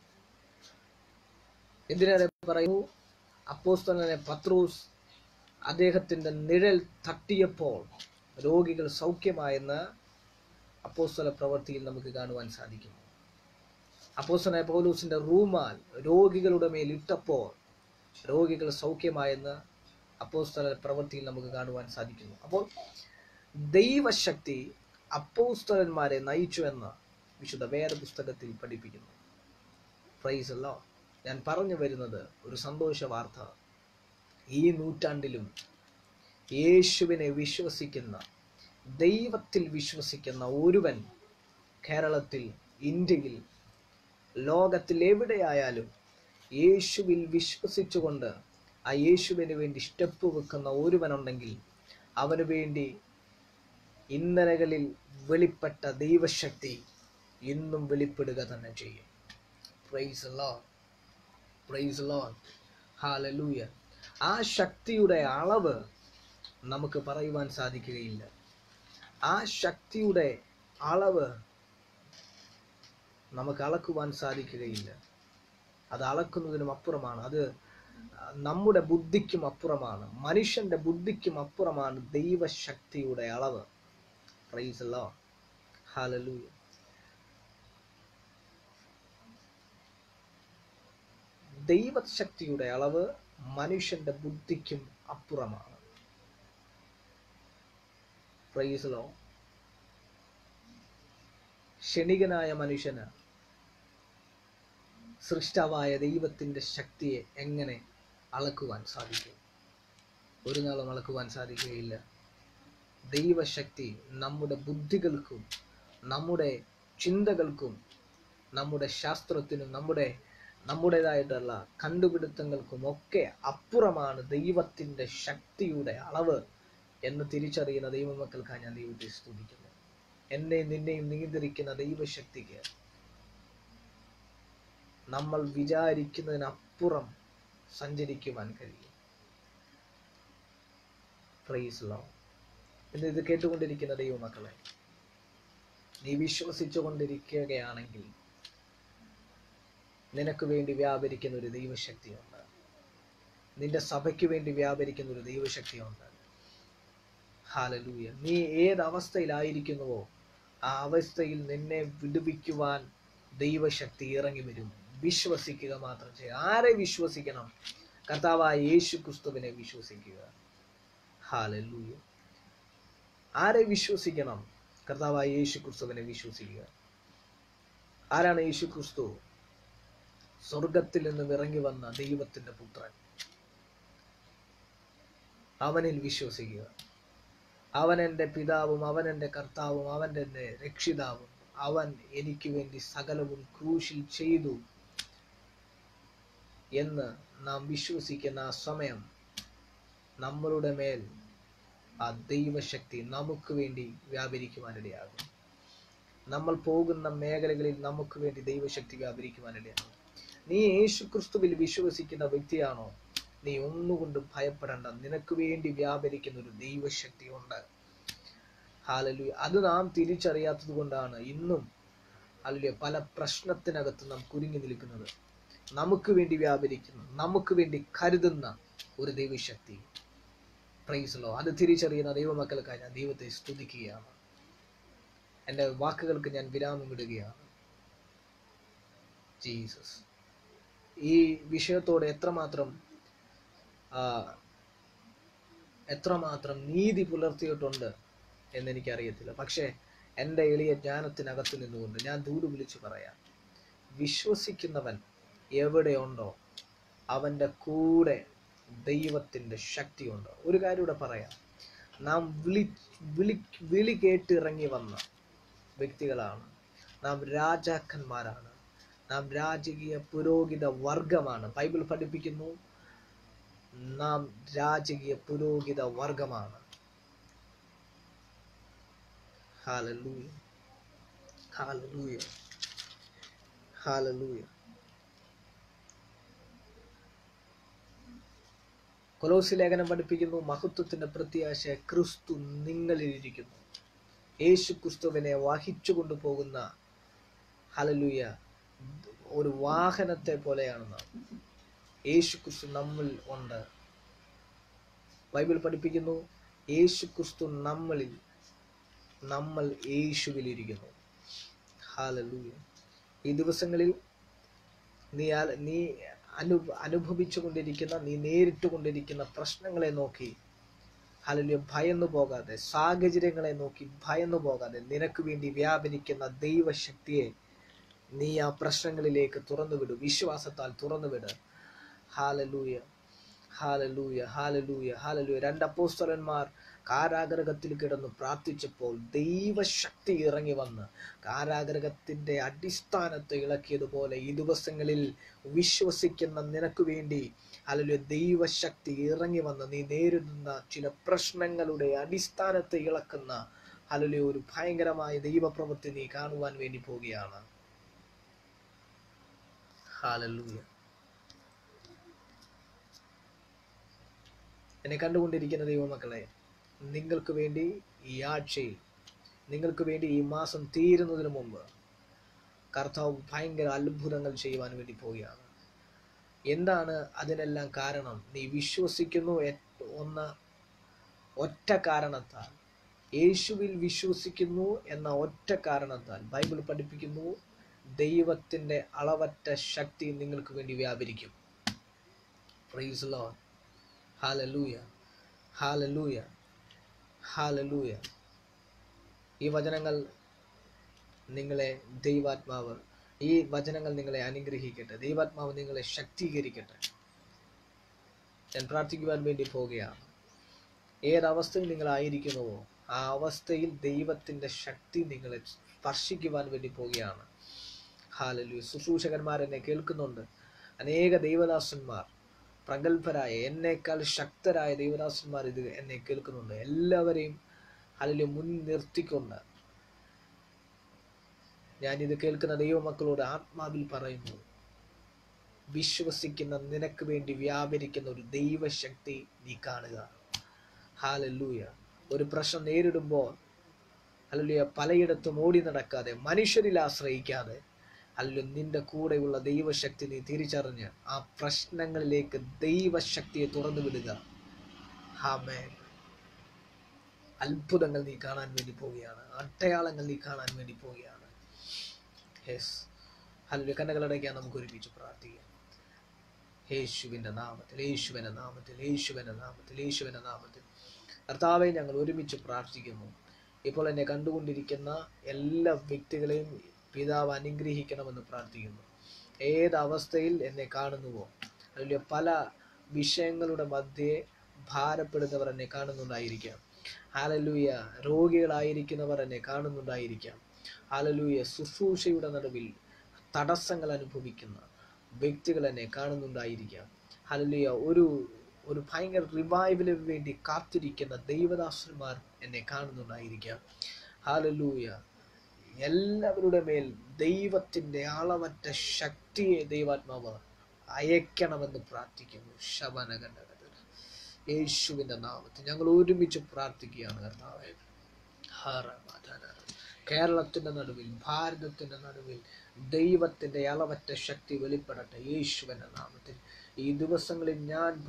എന്തിനേറെ പറയുന്നു, അപ്പോസ്തലനായ പത്രോസ് അദ്ദേഹത്തിന്റെ നിഴൽ തട്ടിയപ്പോൾ രോഗികൾ സൗഖ്യമായെന്ന് അപ്പോസ്തല പ്രവൃത്തിയിൽ നമുക്ക് കാണുവാൻ സാധിക്കും. അപ്പോസ്തലനായ പൗലോസിന്റെ റൂമാൽ രോഗികളുടെ മേൽ ഇട്ടപ്പോൾ രോഗികൾ സൗഖ്യമായെന്ന് അപ്പോസ്തല പ്രവൃത്തിയിൽ നമുക്ക് കാണുവാൻ സാധിക്കുന്നു. അപ്പോൾ ദൈവശക്തി അപ്പോസ്തലന്മാരെ നയിച്ചു എന്ന് വിശുദ്ധ വേദപുസ്തകത്തിൽ പഠിപ്പിക്കുന്നു. Praise the Lord. ഞാൻ പറഞ്ഞു വരുന്നത് ഒരു സന്തോഷ വാർത്ത. ഈ നൂറ്റാണ്ടിലും യേശുവിനെ വിശ്വസിക്കുന്ന, ദൈവത്തിൽ വിശ്വസിക്കുന്ന ഒരുവൻ കേരളത്തിൽ, ഇന്ത്യയിൽ, ലോകത്തിൽ എവിടെയായാലും യേശുവിൽ വിശ്വസിച്ചുകൊണ്ട് ആ യേശുവിന് വേണ്ടി സ്റ്റെപ്പ് വെക്കുന്ന ഒരുവനുണ്ടെങ്കിൽ അവന് വേണ്ടി ഇന്നലകളിൽ വെളിപ്പെട്ട ദൈവശക്തി ഇന്നും വെളിപ്പെടുക തന്നെ ചെയ്യും. Praise the Lord. Praise the Lord. ഹല്ലേലൂയ. ആ ശക്തിയുടെ അളവ് നമുക്ക് പറയുവാൻ സാധിക്കുകയില്ല. ആ ശക്തിയുടെ അളവ് നമുക്ക് അളക്കുവാൻ സാധിക്കുകയില്ല. അത് അളക്കുന്നതിനും അപ്പുറമാണ്. അത് നമ്മുടെ ബുദ്ധിക്കും അപ്പുറമാണ്. മനുഷ്യന്റെ ബുദ്ധിക്കും അപ്പുറമാണ് ദൈവശക്തിയുടെ അളവ്. Praise the Lord. ഹല്ലേലൂയ. ദൈവശക്തിയുടെ അളവ് മനുഷ്യന്റെ ബുദ്ധിക്കും അപ്പുറമാണ്. Price the Lord. ക്ഷണികനായ മനുഷ്യന് സൃഷ്ടാവായ ദൈവത്തിന്റെ ശക്തിയെ എങ്ങനെ അളക്കുവാൻ സാധിക്കും? ഒരു നാളും അളക്കുവാൻ സാധിക്കുകയില്ല. ദൈവശക്തി നമ്മുടെ ബുദ്ധികൾക്കും നമ്മുടെ ചിന്തകൾക്കും നമ്മുടെ ശാസ്ത്രത്തിനും നമ്മുടേതായിട്ടുള്ള കണ്ടുപിടുത്തങ്ങൾക്കും ഒക്കെ അപ്പുറമാണ് ദൈവത്തിന്റെ ശക്തിയുടെ അളവ് എന്ന് തിരിച്ചറിയുന്ന ദൈവമക്കൾക്കാണ് ഞാൻ ദൈവത്തെ സ്തുതിക്കുന്നത്. എന്നെ നിന്നെയും നിയന്ത്രിക്കുന്ന ദൈവശക്തിക്ക് നമ്മൾ വിചാരിക്കുന്നതിനപ്പുറം സഞ്ചരിക്കുവാൻ കഴിയും. Praise Lord. ഇന്ന് ഇത് കേട്ടുകൊണ്ടിരിക്കുന്ന ദൈവമക്കളെ, നീ വിശ്വസിച്ചു കൊണ്ടിരിക്കുകയാണെങ്കിൽ നിനക്ക് വേണ്ടി വ്യാപരിക്കുന്ന ഒരു ദൈവശക്തിയുണ്ട്. നിന്റെ സഭയ്ക്ക് വേണ്ടി വ്യാപരിക്കുന്ന ഒരു ദൈവശക്തിയുണ്ട്. ഹല്ലേലൂയ. നീ ഏത് അവസ്ഥയിലായിരിക്കുന്നുവോ ആ അവസ്ഥയിൽ നിന്നെ വിടുവിക്കുവാൻ ദൈവശക്തി ഇറങ്ങി വരും. വിശ്വസിക്കുക മാത്രം ചെയ്യുക. ആരെ വിശ്വസിക്കണം? കർത്താവായ യേശു ക്രിസ്തുവിനെ വിശ്വസിക്കുക. ഹല്ലേലൂയ. ആരെ വിശ്വസിക്കണം? കർത്താവായ യേശു ക്രിസ്തുവിനെ വിശ്വസിക്കുക. ആരാണ് യേശു ക്രിസ്തു? സ്വർഗത്തിൽ നിന്നും ഇറങ്ങി വന്ന ദൈവത്തിന്റെ പുത്രൻ. അവനിൽ വിശ്വസിക്കുക. അവൻ എൻ്റെ പിതാവും അവൻ എൻ്റെ കർത്താവും അവൻ എൻ്റെ രക്ഷിതാവും. അവൻ എനിക്ക് വേണ്ടി സകലവും ക്രൂശിൽ ചെയ്തു എന്ന് നാം വിശ്വസിക്കുന്ന ആ സമയം നമ്മളുടെ മേൽ ആ ദൈവശക്തി നമുക്ക് വേണ്ടി വ്യാപരിക്കുവാനിടയാകും. നമ്മൾ പോകുന്ന മേഖലകളിൽ നമുക്ക് വേണ്ടി ദൈവശക്തി വ്യാപരിക്കുവാനിടയാകും. നീ യേശു ക്രിസ്തുവിൽ വിശ്വസിക്കുന്ന വ്യക്തിയാണോ? നീ ഒന്നുകൊണ്ടും ഭയപ്പെടേണ്ട. നിനക്ക് വേണ്ടി വ്യാപരിക്കുന്ന ഒരു ദൈവശക്തി ഉണ്ട്. ഹല്ലേലൂയ. അത് നാം തിരിച്ചറിയാത്തത് കൊണ്ടാണ് ഇന്നും ഹല്ലേലൂയ പല പ്രശ്നത്തിനകത്ത് നാം കുരുങ്ങി നിൽക്കുന്നത്. നമുക്ക് വേണ്ടി വ്യാപരിക്കുന്ന, നമുക്ക് വേണ്ടി കരുതുന്ന ഒരു ദൈവശക്തി. Praise Lord. അത് തിരിച്ചറിയുന്ന ദൈവമക്കൾക്കായി ഞാൻ ദൈവത്തെ സ്തുതിക്കുകയാണ്. എൻ്റെ വാക്കുകൾക്ക് ഞാൻ വിരാമം ഇടുകയാണ്. ജീസസ്. ഈ വിഷയത്തോട് എത്രമാത്രം നീതി പുലർത്തിയിട്ടുണ്ട് എന്നെനിക്കറിയത്തില്ല. പക്ഷേ എൻ്റെ എളിയ ജ്ഞാനത്തിനകത്ത് നിന്നുകൊണ്ട് ഞാൻ ദൂത് വിളിച്ചു പറയാം, വിശ്വസിക്കുന്നവൻ എവിടെയുണ്ടോ അവൻ്റെ കൂടെ ദൈവത്തിൻ്റെ ശക്തിയുണ്ട്. ഒരു കാര്യം കൂടെ പറയാം, നാം വിളി കേട്ടിറങ്ങി വന്ന വ്യക്തികളാണ്. നാം രാജാക്കന്മാരാണ്. നാം രാജകീയ പുരോഹിത വർഗമാണ്. ബൈബിൾ പഠിപ്പിക്കുന്നു നാം രാജകീയ പുരോഹിത വർഗമാണ്. ഹല്ലേലൂയ. ഹല്ലേലൂയ. ഹല്ലേലൂയ. കൊലോസ്യ ലേഖനം പഠിപ്പിക്കുന്നു മഹത്വത്തിന്റെ പ്രത്യാശ ക്രിസ്തു നിങ്ങളിലിരിക്കുന്നു. യേശു ക്രിസ്തുവിനെ വഹിച്ചു കൊണ്ടുപോകുന്ന ഹല്ലേലൂയ ഒരു വാഹനത്തെ പോലെയാണ് നാം. യേശു ക്രിസ്തു നമ്മിൽ ഉണ്ട്. ബൈബിൾ പഠിപ്പിക്കുന്നു യേശു ക്രിസ്തു നമ്മളിൽ, നമ്മൾ യേശുവിലിരിക്കുന്നു. ഹല്ലേലൂയ. ഈ ദിവസങ്ങളിൽ നീ അനുഭവിച്ചു കൊണ്ടിരിക്കുന്ന, നീ നേരിട്ട് കൊണ്ടിരിക്കുന്ന പ്രശ്നങ്ങളെ നോക്കി ഹല്ലേലൂയ ഭയന്നു പോകാതെ, സാഹചര്യങ്ങളെ നോക്കി ഭയന്നു പോകാതെ, നിനക്ക് വേണ്ടി വ്യാപരിക്കുന്ന ദൈവശക്തിയെ നീ ആ പ്രശ്നങ്ങളിലേക്ക് തുറന്നുവിടു. വിശ്വാസത്താൽ തുറന്നുവിട്. ഹല്ലേലൂയ. ഹല്ലേലൂയ. ഹല്ലേലൂയ. ഹല്ലേലൂയ. 2 അപ്പോസ്തലന്മാർ കാരാഗൃഹത്തിൽ കിടന്ന് പ്രാർത്ഥിച്ചപ്പോൾ ദൈവശക്തി ഇറങ്ങി വന്ന് കാരാഗൃഹത്തിന്റെ അടിസ്ഥാനത്തെ ഇളക്കിയതുപോലെ ഈ ദിവസങ്ങളിൽ വിശ്വസിക്കുന്ന നിനക്ക് വേണ്ടി ഹല്ലേലൂയ ദൈവശക്തി ഇറങ്ങി വന്ന് നീ നേരിടുന്ന ചില പ്രശ്നങ്ങളുടെ അടിസ്ഥാനത്തെ ഇളക്കുന്ന ഹല്ലേലൂയ ഒരു ഭയങ്കരമായ ദൈവപ്രവൃത്തി നീ കാണുവാൻ വേണ്ടി പോവുകയാണ്. ഹല്ലേലൂയ. എന്നെ കണ്ടുകൊണ്ടിരിക്കുന്ന ദൈവമക്കളെ, നിങ്ങൾക്ക് വേണ്ടി ഈ ആഴ്ചയിൽ, നിങ്ങൾക്ക് വേണ്ടി ഈ മാസം തീരുന്നതിന് മുമ്പ് കർത്താവ് ഭയങ്കര അത്ഭുതങ്ങൾ ചെയ്യുവാൻ വേണ്ടി പോവുകയാണ്. എന്താണ് അതിനെല്ലാം കാരണം? നീ വിശ്വസിക്കുന്നു ഒറ്റ കാരണത്താൽ, യേശുവിൽ വിശ്വസിക്കുന്നു എന്ന ഒറ്റ കാരണത്താൽ ബൈബിൾ പഠിപ്പിക്കുന്നു ദൈവത്തിന്റെ അളവറ്റ ശക്തി നിങ്ങൾക്ക് വേണ്ടി വ്യാപരിക്കും. Praise Lord. ഹല്ലേലൂയ. ഹല്ലേലൂയ. ഹല്ലേലൂയ. ഈ വചനങ്ങൾ നിങ്ങളെ അനുഗ്രഹിക്കട്ടെ. ദൈവാത്മാവ് നിങ്ങളെ ശക്തീകരിക്കട്ടെ. ഞാൻ പ്രാർത്ഥിക്കുവാൻ വേണ്ടി പോവുകയാണ്. ഏതവസ്ഥയിൽ നിങ്ങളായിരിക്കുന്നുവോ ആ അവസ്ഥയിൽ ദൈവത്തിന്റെ ശക്തി നിങ്ങളെ സ്പർശിക്കുവാൻ വേണ്ടി പോവുകയാണ്. ഹല്ലേലൂയ. ശുശ്രൂഷകന്മാർ എന്നെ കേൾക്കുന്നുണ്ട്. അനേക ദൈവദാസന്മാർ, പ്രഗത്ഭരായ, എന്നേക്കാൾ ശക്തരായ ദൈവദാസന്മാർ ഇത് എന്നെ കേൾക്കുന്നുണ്ട്. എല്ലാവരെയും അതിൽ മുൻനിർത്തിക്കൊണ്ട് ഞാനിത് കേൾക്കുന്ന ദൈവമക്കളോട് ആത്മാവിൽ പറയുന്നു, വിശ്വസിക്കുന്ന നിനക്ക് വേണ്ടി വ്യാപരിക്കുന്ന ഒരു ദൈവശക്തി നീ കാണുക. ഹല്ലേലൂയ. ഒരു പ്രശ്നം നേരിടുമ്പോൾ ഹല്ലേലൂയ പലയിടത്തും ഓടി നടക്കാതെ, മനുഷ്യരിൽ ആശ്രയിക്കാതെ, ഹല്ലേലൂയ നിന്റെ കൂടെയുള്ള ദൈവശക്തി നീ തിരിച്ചറിഞ്ഞ് ആ പ്രശ്നങ്ങളിലേക്ക് ദൈവശക്തിയെ തുറന്നു വിടുക. ആമേൻ. അത്ഭുതങ്ങൾ നീ കാണാൻ വേണ്ടി പോവുകയാണ്. അടയാളങ്ങൾ നീ കാണാൻ വേണ്ടി പോവുകയാണ്. യെസ്. ഹല്ലേലൂയ. കണ്ണുകളടയ്ക്കാൻ നമുക്ക് ഒരുമിച്ച് പ്രാർത്ഥിക്കാം. യേശുവിൻ്റെ നാമത്തിൽ, യേശുവിൻ്റെ നാമത്തിൽ, യേശുവിൻ്റെ നാമത്തിൽ, യേശുവിൻ്റെ നാമത്തിൽ കർത്താവെ, ഞങ്ങൾ ഒരുമിച്ച് പ്രാർത്ഥിക്കുന്നു. ഇപ്പോൾ എന്നെ കണ്ടുകൊണ്ടിരിക്കുന്ന എല്ലാ വ്യക്തികളെയും പിതാവ് അനുഗ്രഹിക്കണമെന്ന് പ്രാർത്ഥിക്കുന്നു. ഏതവസ്ഥയിൽ എന്നെ കാണുന്നുവോ, അല്ലെങ്കിൽ പല വിഷയങ്ങളുടെ മധ്യേ ഭാരപ്പെടുന്നവർ എന്നെ കാണുന്നുണ്ടായിരിക്കാം. ഹല്ലേലൂയ. രോഗികളായിരിക്കുന്നവർ എന്നെ കാണുന്നുണ്ടായിരിക്കാം. ഹല്ലേലൂയ. ശുശ്രൂഷയുടെ നടുവിൽ തടസ്സങ്ങൾ അനുഭവിക്കുന്ന വ്യക്തികൾ എന്നെ കാണുന്നുണ്ടായിരിക്കാം. ഹല്ലേലൂയ. ഒരു ഭയങ്കര റിവൈവലിന് വേണ്ടി കാത്തിരിക്കുന്ന ദൈവദാസന്മാർ എന്നെ കാണുന്നുണ്ടായിരിക്കാം. ഹല്ലേലൂയ. എല്ലാവരുടെ മേൽ ദൈവത്തിൻ്റെ അളവറ്റ ശക്തിയെ ദൈവാത്മാവ് അയക്കണമെന്ന് പ്രാർത്ഥിക്കുന്നു. ശബനഗണ്ഡ യേശുവിൻ്റെ നാമത്തിൽ ഞങ്ങൾ ഒരുമിച്ച് പ്രാർത്ഥിക്കുകയാണ് കർത്താവേ. കേരളത്തിൻ്റെ നടുവിൽ, ഭാരതത്തിൻ്റെ നടുവിൽ ദൈവത്തിൻ്റെ അളവറ്റ ശക്തി വെളിപ്പെടട്ടെ യേശുവിൻ്റെ നാമത്തിൽ. ഈ ദിവസങ്ങളിൽ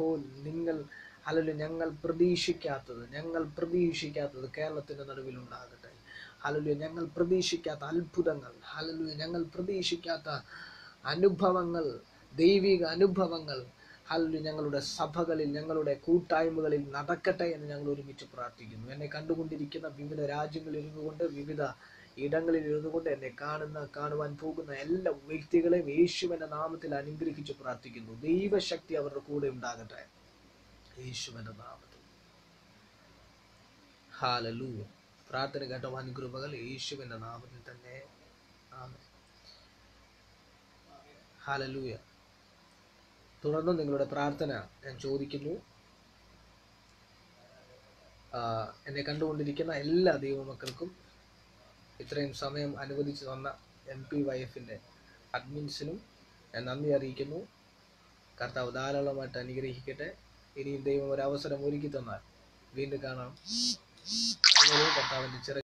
ഞങ്ങൾ പ്രതീക്ഷിക്കാത്തത് കേരളത്തിൻ്റെ നടുവിൽ ഉണ്ടാകട്ടെ. ഹല്ലേലൂയ. ഞങ്ങൾ പ്രതീക്ഷിക്കാത്ത അത്ഭുതങ്ങൾ, ഹല്ലേലൂയ, ഞങ്ങൾ പ്രതീക്ഷിക്കാത്ത അനുഭവങ്ങൾ, ദൈവിക അനുഭവങ്ങൾ, ഹല്ലേലൂയ, ഞങ്ങളുടെ സഭകളിൽ, ഞങ്ങളുടെ കൂട്ടായ്മകളിൽ നടക്കട്ടെ എന്ന് ഞങ്ങൾ ഒരുമിച്ച് പ്രാർത്ഥിക്കുന്നു. എന്നെ കണ്ടുകൊണ്ടിരിക്കുന്ന വിവിധ രാജ്യങ്ങളിൽ ഇരുന്നുകൊണ്ട്, വിവിധ ഇടങ്ങളിൽ ഇരുന്നുകൊണ്ട് എന്നെ കാണുവാൻ പോകുന്ന എല്ലാ വ്യക്തികളെയും യേശുവിൻ്റെ നാമത്തിൽ അനുഗ്രഹിച്ച് പ്രാർത്ഥിക്കുന്നു. ദൈവശക്തി അവരുടെ കൂടെ ഉണ്ടാകട്ടെ യേശുവിൻ്റെ നാമത്തിൽ. ഹല്ലേലൂയ. പ്രാർത്ഥന കേട്ട വൻകൃപകൾ യേശുവിൻ്റെ നാമത്തിൽ തന്നെ. ആമേൻ. ഹല്ലേലൂയ. തുടർന്ന് നിങ്ങളുടെ പ്രാർത്ഥന ഞാൻ ചോദിക്കുന്നു. എന്നെ കണ്ടുകൊണ്ടിരിക്കുന്ന എല്ലാ ദൈവമക്കൾക്കും, ഇത്രയും സമയം അനുവദിച്ചു തന്ന MPYF-ന്റെ അഡ്മിൻസിനും ഞാൻ നന്ദി അറിയിക്കുന്നു. കർത്താവ് ധാരാളമായിട്ട് അനുഗ്രഹിക്കട്ടെ. ഇനിയും ദൈവം ഒരു അവസരം ഒരുക്കി തന്നാൽ വീണ്ടും കാണാം. കർത്താവിൻ്റെ